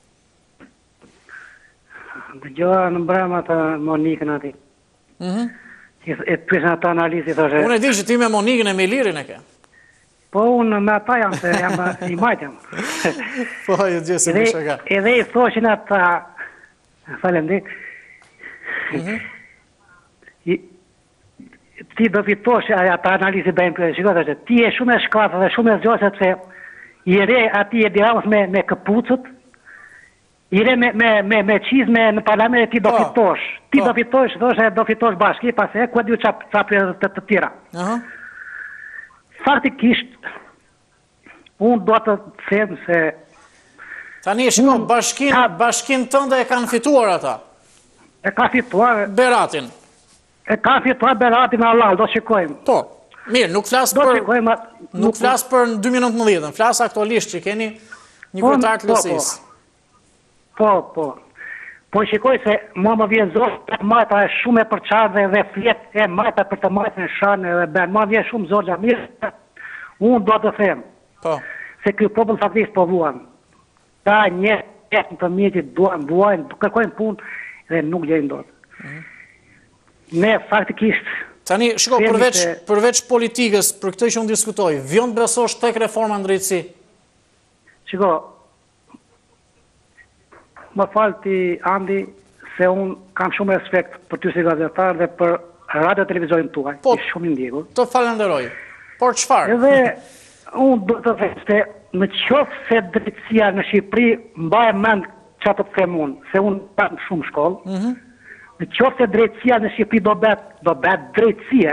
Dëgjova në mbrëmë atë Monikën aty. Mhm. E pyesën atë analizë thoshte. Unë e di që ti me Monikën e me Ilirin e ke. Po unë me ata jam se jam i majtëm. Po, ju dëgjoj se më shaka. Edhe i thoshin ata Falem dhe. ti do fitosh ata analizë bëjmë, shikoj, ti je shumë e shkathë dhe shumë e zgjuar sepse i re ati e diramës me, me këpucët, i re me, me, me, me qizme në parlament ti do oh. fitosh. Ti oh. do fitosh, thoshe do fitosh bashki, pas e ku e di qa për të të tjera. Uh -huh. Faktikisht, unë do të them se... Tani, shiko, bashkin, ka, bashkin tënde e kanë fituar ata? E ka fituar... Beratin? E ka fituar Beratin Allah, do shikojmë. Po. Mirë, nuk flasë për, shikojmë, nuk nuk flas për në dy mijë e nëntëmbëdhjetë, flasë aktualisht që keni një kryetar të LSI-s. Po, po. Po shikoj se mua më vjen zorë e majta e shumë e përqarë dhe flet e majta për të majta në shanë dhe ben. Mua vjen shumë zorë mirë. Unë do të them po. Se kjo popull faktisht po vuan. Ta një jetë në të mjetit duan, duan, kërkojnë punë dhe nuk gjejnë do të. Mm. Ne faktikisht... Tani, shiko, përveç, se... përveç politikës, për këtë që unë diskutoj, vjon të besosh tek reforma në drejtësi? Shiko, më falë ti, Andi, se unë kam shumë respekt për ty si gazetar dhe për radio televizorin tuaj. Po, i shumë ndjekur. Të falenderoj. Por çfarë? Edhe unë do të them se në qoftë se drejtësia në Shqipëri mbaj mend çfarë të them unë, se unë kam shumë shkollë. Mm -hmm. Në qoftë se drejtësia në Shqipëri do bet, do bet drejtësia,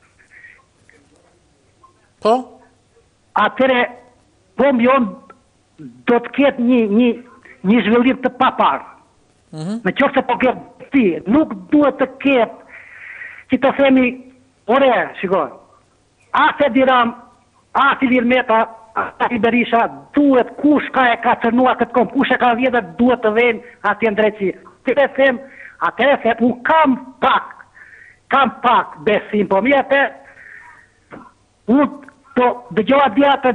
po? Atëre, po mbion do të ketë një, një, një zhvillim të paparë. Mm -hmm. Në qoftë se po ketë ti, nuk duhet të ketë, që të themi, ore, shikoj, as e diram, as i Lirmeta, as i Berisha, duhet kush ka e ka cërnua këtë kom, kush e ka vjetë, duhet të venë atje në drejtësi. Të të them, atëre se unë kam pak, kam pak besim, po mi atë, unë po dëgjoha djatë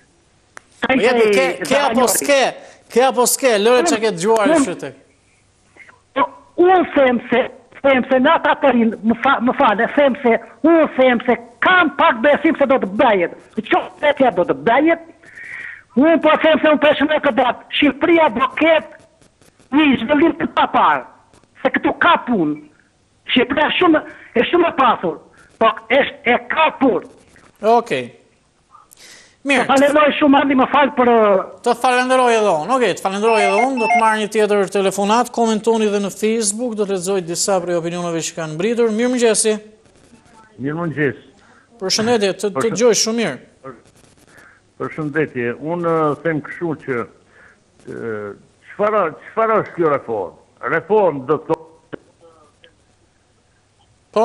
Ke apo s'ke, ke apo s'ke, lëre që ke dëgjuar e shëtë. Unë them se, them se në ata të rinë, më falë, them se, unë them se kam pak besim se do të bëjet. Në qoftë e tja do të bëjet, unë po them se unë përshme këtë datë, Shqipëria do ketë një zhvillim të paparë, se këtu ka punë. Shqipëria shumë, e shumë e pasur, po është e ka punë. Okej. Mirë. Të falenderoj shumë, Andi, më falë për... Të falenderoj edhe unë, okej, të falenderoj edhe unë, do të marrë një tjetër telefonat, komentoni dhe në Facebook, do të lexoj disa prej opinioneve që kanë mbritur. Mirë mëngjesi. Mirë mëngjesi. Përshëndetje, të të gjoj shumë mirë. Përshëndetje, unë them kështu që çfarë çfarë është kjo reformë? Reformë do të Po?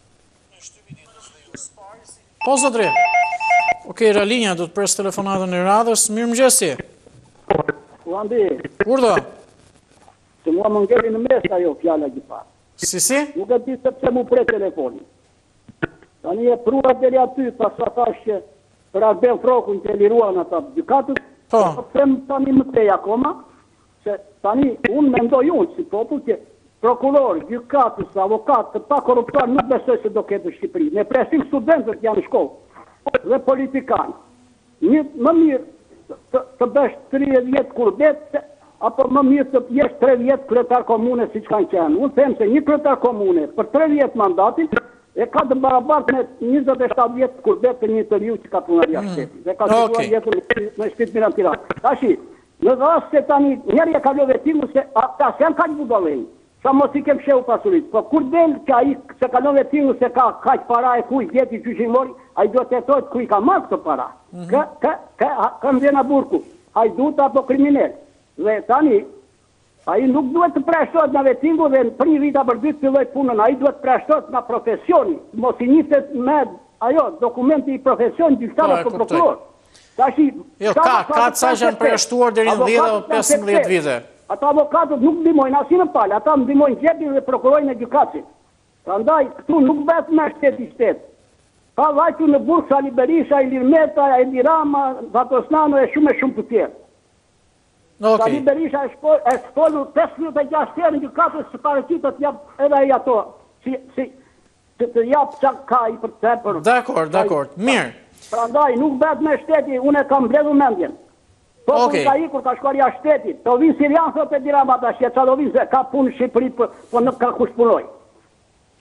Po, zotri. Okej, Ralinja, do të pres telefonatën e radhës. Mirë mëngjesi. U Andi. Urdhë. Se mua më ngeli në mes ajo fjala gjitha. Si si? Nuk e di sepse mu pre telefonin. Tani e prua deri aty, pas sa thash që për Arben Frokun që liruan ata gjykatët. Po. Po them tani më tej akoma, se tani unë mendoj unë si popull që prokuror, gjykatës, avokat, të pa korruptuar nuk besoj se do ketë në Shqipëri. Ne presim studentët janë në shkollë dhe politikanë. Një më mirë të, të bësh tridhjetë vjet kurbet, apo më mirë të jesh tre vjet kryetar komune siç kanë qenë. Unë them se një kryetar komune për tre vjet mandatin e ka të barabartë me njëzet e shtatë vjet kurbet të një tërju që ka punuar jashtë shtetit. Dhe ka shkuar okay. jetën në shtëpi Miran Tiranë. Tashi, në rast se tani njëri e ka lë vetimin se ata s'kan kaq budallën. Sa mos i kem shehu pasurit. Po kur del që ai se kalon vetimin se ka kaq para e kuj vjeti gjyqimori, ai do të thot ku i ka marrë këto para. Mm -hmm. Ka ka ka kam vjen burku. Ai duhet apo kriminal. Dhe tani ai nuk duhet të preshtohet nga vetingu dhe në prim vita për dy të filloj punën, ai duhet të preshtohet nga profesioni, mos i niset me ajo dokumenti i profesionit gjyqtar apo prokuror. Tashi, jo, ka ka ca që janë preshtuar deri në dhjetë apo pesëmbëdhjetë vite. Ata avokatët nuk ndihmojnë asnjë në palë, ata ndihmojnë gjepin dhe prokurojnë e gjykatësit. Prandaj këtu nuk bëhet me shteti shtet. Ka vajtu në burg Sali Berisha, Ilir Meta, Edi Rama, Vatosnano e shumë e shumë të tjerë. Okay. Sali Berisha e shpolur pesëdhjetë e gjashtë herë në gjykatës së paraqitët jap edhe ai ato si si të, të jap çka ka i për të për. Dakor, dakor. Mirë. Prandaj nuk bëhet me shteti, unë kam mbledhur mendjen. Po okay. Ka ikur ka shkuar jashtë shtetit. Do vin sirian thotë Edi Rama tash, çfarë do vin se ka punë në Shqipëri, po, po nuk ka kush punoj.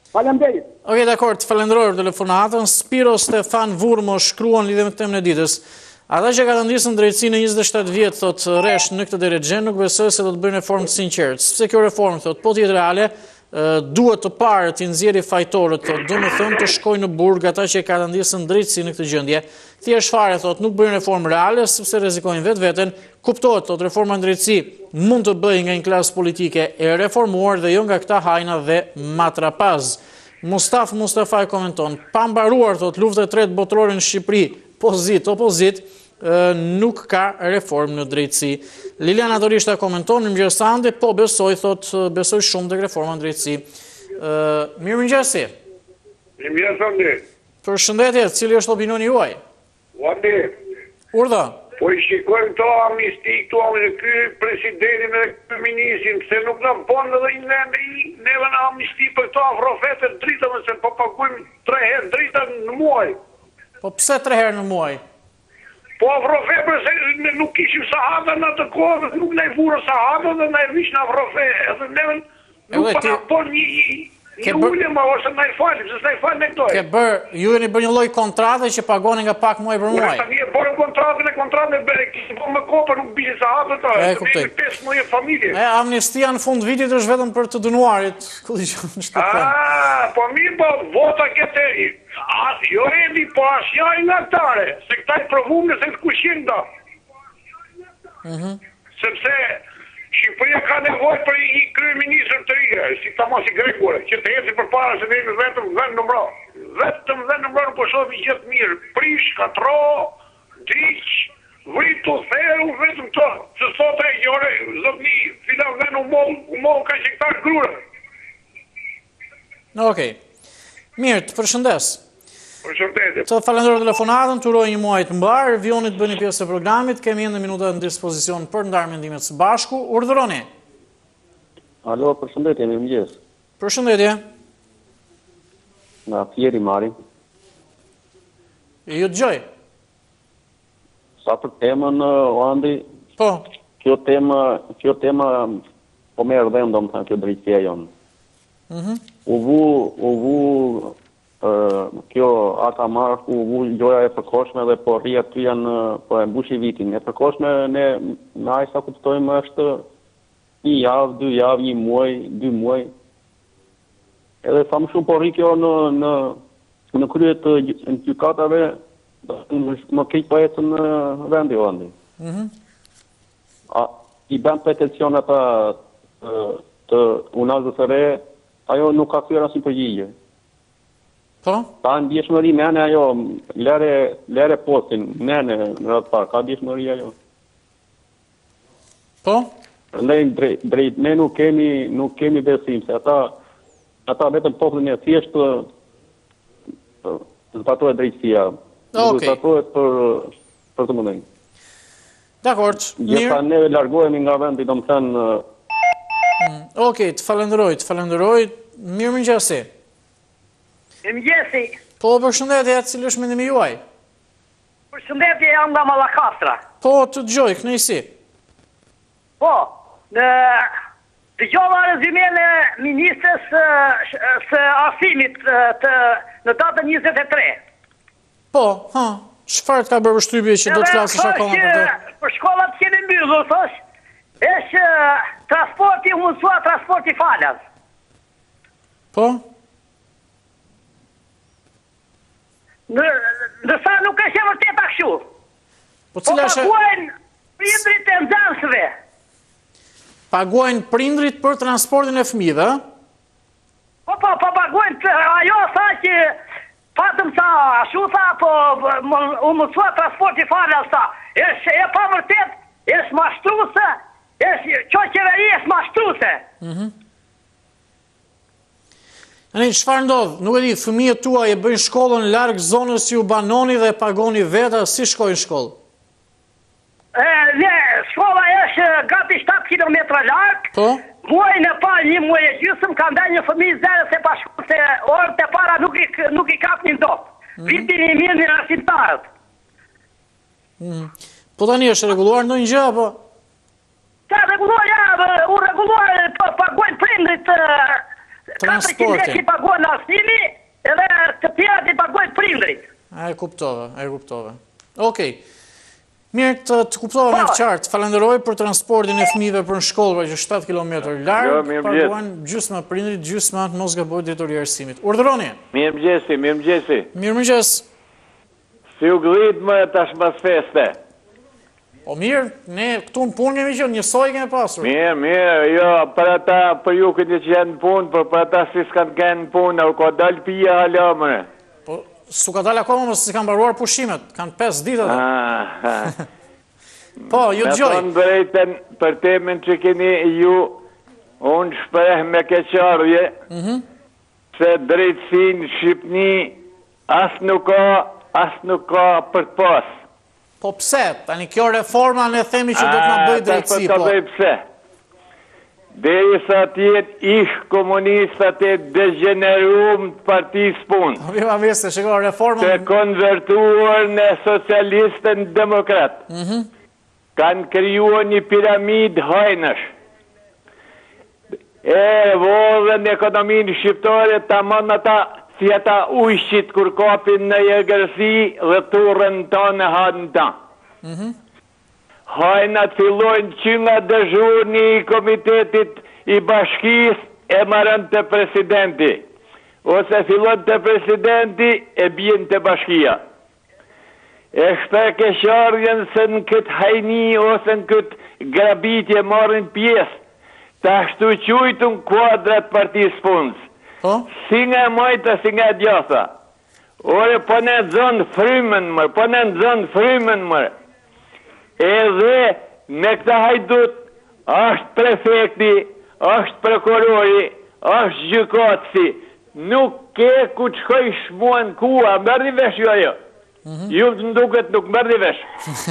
Faleminderit. Okej, dakor, të falenderoj për telefonatën. Spiro Stefan Vurmo shkruan lidhje me temën e ditës. Ata që ka të ndisën drejtësi në njëzet e shtatë vjet, thot Resh në këtë drejtëgjen, nuk besoj se do të bëjnë reformë të sinqertë. Sepse kjo reformë, thot, po tjetë reale, duhet të parë të nxjerrë fajtorët, thot, do më thënë të shkojnë në burg ata që ka të ndisën drejtësi në këtë gjendje. Thjesht fare, thot, nuk bëjnë reformë reale, sepse rrezikojnë vetë veten. Kuptohet, thot, reforma në drejtësi mund të bëjë nga një klasë politike e reformuar dhe jo nga këta hajna dhe matrapaz. Mustaf Mustafa e komenton, pa mbaruar, thot, lufta e tretë botërore në Shqipëri, pozit, opozit, nuk ka reformë në drejtësi. Liliana Dorishta komenton, në mëngjes Sandi, po besoj, thot, besoj shumë tek reforma në drejtësi. Mirë mëngjesi. Mirë mëngjes Sandi. Përshëndetje, cili është opinioni juaj? Wandi. Urdhë. Po i shikojmë këto amnisti, këto ky presidentin dhe ky ministrin, pse nuk na bën edhe një neve në amnisti për këto afrofete drita, se po paguajmë tre herë drita në muaj. Po pse tre herë në muaj? Po afrofe përse nuk kishim sahabe në atë kohë, nuk na i vurë sahabe dhe na i vish në afrofe. Edhe neve nuk pa na bën një një ulje ma ose na i falim, se s'na i falim e këtoj. Ke bërë, ju e një bërë një loj kontrate që pagoni nga pak muaj për muaj. Ure, ta një e bërë kontratën e kontratën e bërë, kishë bërë më kopër, nuk bishe sahabe të, e, të me pesë muaj e familje. E, amnistia në fund vitit është vetëm për të dënuarit, ku di që në shtëpën. A, po mirë, po, vota këtë, jo Edi, po ashtë ja i nga tare, se këta i provumë nëse të kushin da. Sepse Shqipëria ka nevojë për një kryeministër të ri, si tamam si Gregore, që të ecë përpara se ne vetëm vend numro. Vetëm vend numro po shohim gjithë mirë. Prish, katro, diç, vritu, theru, vetëm to. Se sot e gjore, zotni, filan vend u moll, u moll ka qektar grure. Okej. Mirë, të përshëndes. Përshëndetje. Të falenderoj telefonatën, të uroj një muaj të mbar, Vionit bëni pjesë e programit, kemi ende minuta në dispozicion për ndarë mendimet së bashku. Urdhëroni. Alo, përshëndetje, mirë mëngjes. Përshëndetje. Nga Fieri Mari. Ju dëgjoj. Sa për temën, Andi, po. Kjo tema, kjo tema po merr dhënë domethënë kjo drejtësia jonë. Mhm. U vu, u vu Uh, kjo ata marrë u vu gjoja e përkohshme dhe po rri aty janë po e mbushi vitin. E përkohshme ne na sa kuptojmë është një javë, dy javë, një muaj, dy muaj. Edhe sa më shumë po rri kjo në në në krye të gjykatave, më keq po ecën në vendi Andi. Mhm. A i bën peticion ata të unazës së re, ajo nuk ka thyer asnjë përgjigje. Po? Ka ndjeshmëri mene ajo, lere, lere postin, mene në ratë parë, ka ndjeshmëri ajo. Po? Ne, drejt, drejt, ne nuk kemi, nuk kemi besim, se ata, ata vetëm poplin e thjesht të zbatohet drejtësia. Okej. Zbatohet për, për të mëndënjë. Dakord, mirë. Gjitha neve largohemi nga vendi, do më thënë... Mm. Okej, të falenderoj, të falenderoj, mirë mëngjesi. Mirë mëngjesi. Po, përshëndetje, cili është mendimi juaj? Përshëndetje, jam nga Mallakastra. Po, të dëgjoj, kënaqësi. Po, në dëgjova rezimin e ministres së arsimit të në datën njëzet e tre. Po, ha, çfarë të ka bërë shtypje që do të flasësh akoma për të? Për shkollat kemi mbyllur, thosh, është transporti u mësua transporti falas. Po? Në, nësa nuk është e vërtet kështu. Po cila është? Po paguajnë prindrit e nxënësve. Paguajnë prindrit për transportin e fëmijëve? Po po, po paguajnë ajo sa që patëm sa ashtu tha, po u mësua transporti falas sa. Është e pa vërtet, është mashtruese, është ço qeveri është mashtruese. Mhm. Ani, çfarë ndodh? Nuk e di, fëmijët tuaj e bëjnë shkollën larg zonës që u banoni dhe pagoni vetë, si shkojnë shkollë? E, ne, shkolla është gati shtatë kilometra larg. Po? Muajin e parë, një muaj e gjysmë, ka ndaj një fëmijë zero se pa shkollë, se orët e para nuk i, nuk i kapnin dot. Mm. Vitin i mirë në arsimtarët. Mm. Po tani është reguluar ndonjë gjë apo? Ka reguluar, ja, u reguluar, paguajnë prindrit transportin. Që i pagojnë arsimi, edhe të tjerat i pagojnë prindrit. E kuptove, e kuptove. Okej. Mirë, të, të kuptova me qartë. Falenderoj për transportin e fëmijëve për në shkollë, pra që shtatë kilometër larg, paguajnë gjysma prindrit, gjysma mos gaboj drejtori i arsimit. Urdhëroni. Mirëmëngjesi, mirëmëngjesi. Mirëmëngjes. Si u glit më tash mbas feste. O mirë, ne këtu në punë kemi qenë, njësoj kemi pasur. Mirë, mirë, jo, për ata, për ju këtë që janë në punë, për për ata si s'kanë kënë në punë, o ka dalë pija hala mëre. Po, su ka dalë akoma, mësë si kanë baruar pushimet, kanë pesë ditë atë. Po, ju të gjoj. Me thonë drejten, për temin që keni ju, unë shpreh me keqarje, se drejtësin Shqipni, asë nuk ka, asë nuk ka për të pasë. Po pse? Tani kjo reforma ne themi që do të na bëjë drejtësi, po. Po pse? Deri sa tjetë ish komunistat e degeneruar të partisë punë. Po vima vese, shiko reforma të konvertuar në socialistën demokrat. Kanë krijuar një piramid hajnësh. E vodhen ekonominë shqiptare tamam ata si ata ujshit kur kapin në jegërsi dhe turën tonë hadën ta. Hajnat fillojnë që nga dëzhurni i komitetit i bashkis e marën të presidenti. Ose fillon të presidenti e bjen të bashkia. E shpe kesharjen se në këtë hajni ose në këtë grabitje marrin pjesë, ta shtu qujtën kuadrat partisë punës. Si nga majta, si nga djatha. Ore, po në zonë frymen mërë, po në zonë frymen mërë. Edhe me këta hajdut, është prefekti, është prokurori, është gjykatësi. Nuk ke ku të shkoj shmuan kua, mërdi vesh jo jo. Ju të nduket nuk mërdi vesh.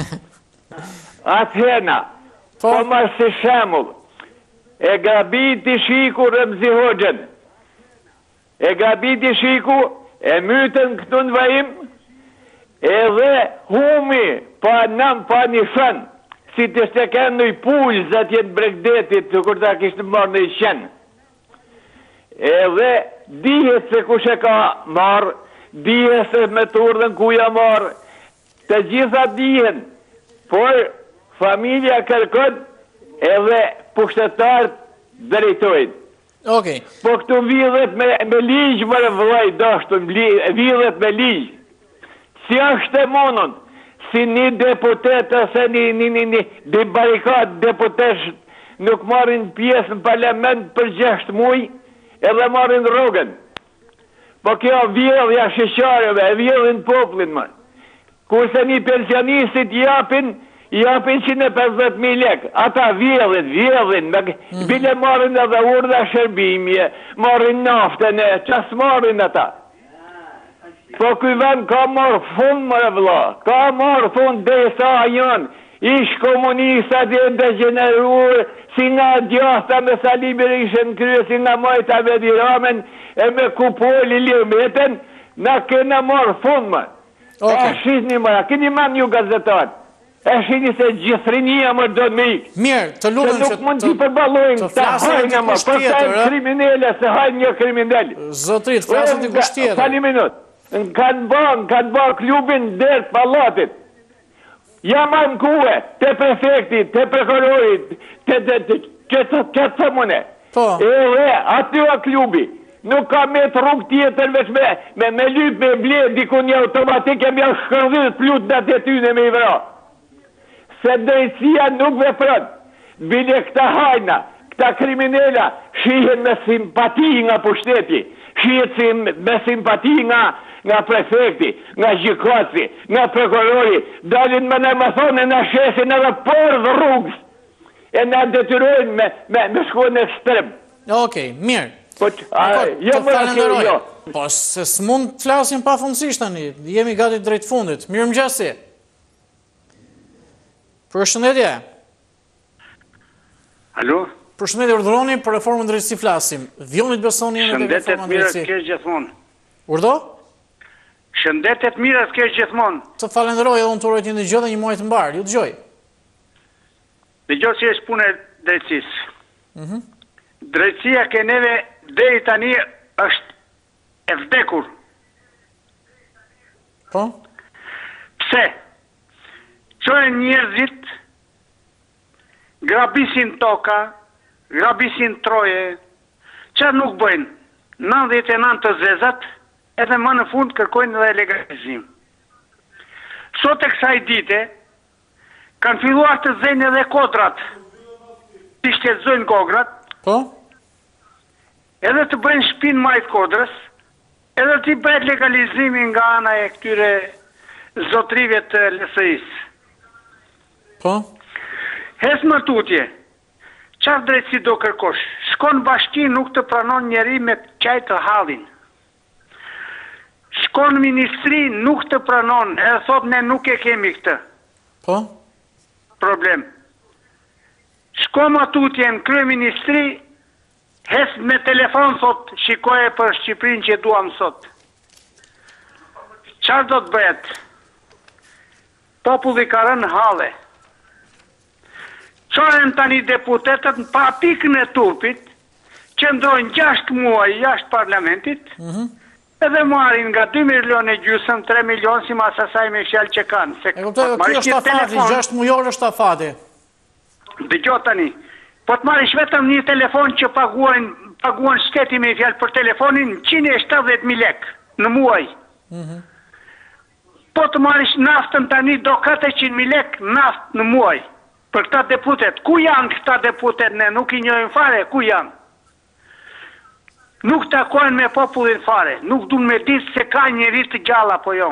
Athena, po marë si shemull, e grabiti shiku Remzi Hoxhen, e grabiti shiku, e mytën këtu në vajim, edhe humi, pa nam, pa një shën, si të shte kënë në i pullë, zë tjetë bregdetit, të kur ta kishtë marrë në i shenë. Edhe dihet se kush e ka marrë, dihet se me të urdhën kuja marrë, të gjitha dihen, por familja kërkën edhe pushtetarët drejtojnë. Okay. Po këtu vidhet me, me ligjë mërë vëllaj, dashtu, vidhet me ligjë. Si është e monën, si një deputet ose një, një, një, një, një barikat deputesh nuk marrin pjesë në parlament për gjashtë muj, edhe marrin rogën. Po kjo vjedhja shqeqareve, vjedhin poplin më. Kurse një pensionistit japin, japin njëqind e pesëdhjetë mijë lekë. Ata vjedhin, vjedhin, mm. bile marrin edhe urdha shërbimje, marrin naftën e, qas marrin ata. Po kuj vend ka marrë fund mërë vla, ka marrë fund dhe sa janë, ish komunistat e degeneruar, si nga djahta me Sali Berishën krye, si nga majta me Diramen, e me kupoli Lirmeten, na kena marrë fund mërë. Okay. E shqisni mërë, keni man ju gazetarë. E shini se gjithrinia më do të me ikë. Mirë, të lutem që nuk mund t'i përbalojnë, të hajnë më, për të e kriminele, se hajnë një kriminele. Zotrit, flasën t'i kusht tjetër. Fali minut, në kanë banë, kanë banë klubin dërë palatit. Jam anë kuve, të prefektit, të prokurorit, të këtë të mëne. E dhe, aty a klubi. Nuk ka me të rrug tjetër veç me, me, me lyp me bledh, dikun një automatik e mja shkërdhit plut në të tyne me i vëra. Se drejtësia nuk vepron. Bile këta hajna, këta kriminella, shihen me simpati nga pushteti, shihen me simpati nga, nga prefekti, nga gjykatësi, nga prokurori, dalin me në më thonë, në shesin edhe por dhe rrugës, e në detyrojnë me, me, me shku në ekstrem. Okej, mirë. Po, a, jo më falenderoj. Jo. Po, se s'mund të flasim pa fundësisht tani, jemi gati drejt fundit. Mirë mëngjesi. Përshëndetje. Alo? Përshëndetje, urdhëroni për reformën drejtësi flasim. Vjonit besoni jemi të reformën drejtësi. Shëndetet mirë s'kesh gjithmonë. Urdo? Shëndetet mirë s'kesh gjithmonë. Të falenderoj edhe unë të urojt një në gjë dhe një muaj të mbarë. Ju të gjoj. Dhe gjoj si është punë e drejtësisë. Mhm. Drejtësia ke neve deri tani është e vdekur. Po? Pse? Qojnë njerëzit, grabisin toka, grabisin troje, që nuk bëjnë, nëntëdhjetë e nëntë të zezat, edhe më në fund kërkojnë dhe legalizim. Sot e kësaj dite, kanë filluar të zëjnë edhe kodrat, të shtetëzojnë kodrat, po? Edhe të bëjnë shpinë majtë kodrës, edhe të i bëjt legalizimin nga ana e këtyre zotrive të L S I-së. Po? Hes më tutje, qarë drejtësi do kërkosh? Shkon bashki nuk të pranon njeri me qaj të hallin. Shkon ministri nuk të pranon, e thot ne nuk e kemi këtë. Po? Problem. Shkon më tutje në krye ministri, hes me telefon thot, shikoje për Shqiprin që duam sot. Qarë do të bëhet? Populli ka rënë halle. Qoren tani deputetët në pa pikën e turpit, që ndrojnë gjashtë muaj jashtë parlamentit, edhe marrin nga dy milion e gjysëm, tre milion si mas asaj me fjalë që kanë. E kuptoj, kjo është afati, gjashtë mujor është afati. Dëgjoj tani, po të marrish vetëm një telefon që paguajnë, paguajnë shteti me fjalë për telefonin njëqind e shtatëdhjetë mijë lekë në muaj. Po të marrish naftën tani do katërqind mijë lekë naftë në muaj. Për këta deputet, ku janë këta deputet, ne nuk i njohim fare, ku janë? Nuk takojnë me popullin fare, nuk du me ditë se ka njëri të gjalla, po jo.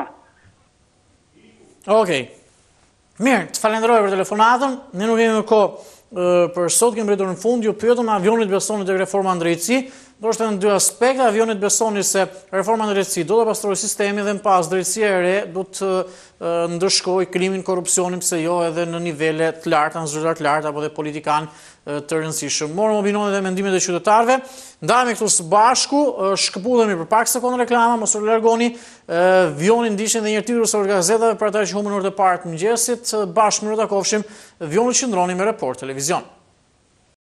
Okej. Mirë, të falenderoj për telefonatën, ne nuk kemi më kohë për sot, kemi rritur në fund, ju pyetëm avionit besoni të reforma në drejtësi, do është në dy aspekte, avionit besoni se reforma në drejtësi do të pastrojë sistemi dhe në pas drejtësia e re do të ndërshkoj krimin, korupcionin, pse jo edhe në nivele të larta, në zyrtar të larta, apo dhe politikan të rëndësishëm. Morëm opinionet dhe mendimet e qytetarëve, ndajme këtu së bashku, shkëputemi për pak sekondë reklama, mos u largoni, Vionin ndishin dhe njërë titullu së gazetave për ata që humën orë të parë të mëngjesit, bashkë më rëtakofshim, Vionin qëndroni me Report Televizion.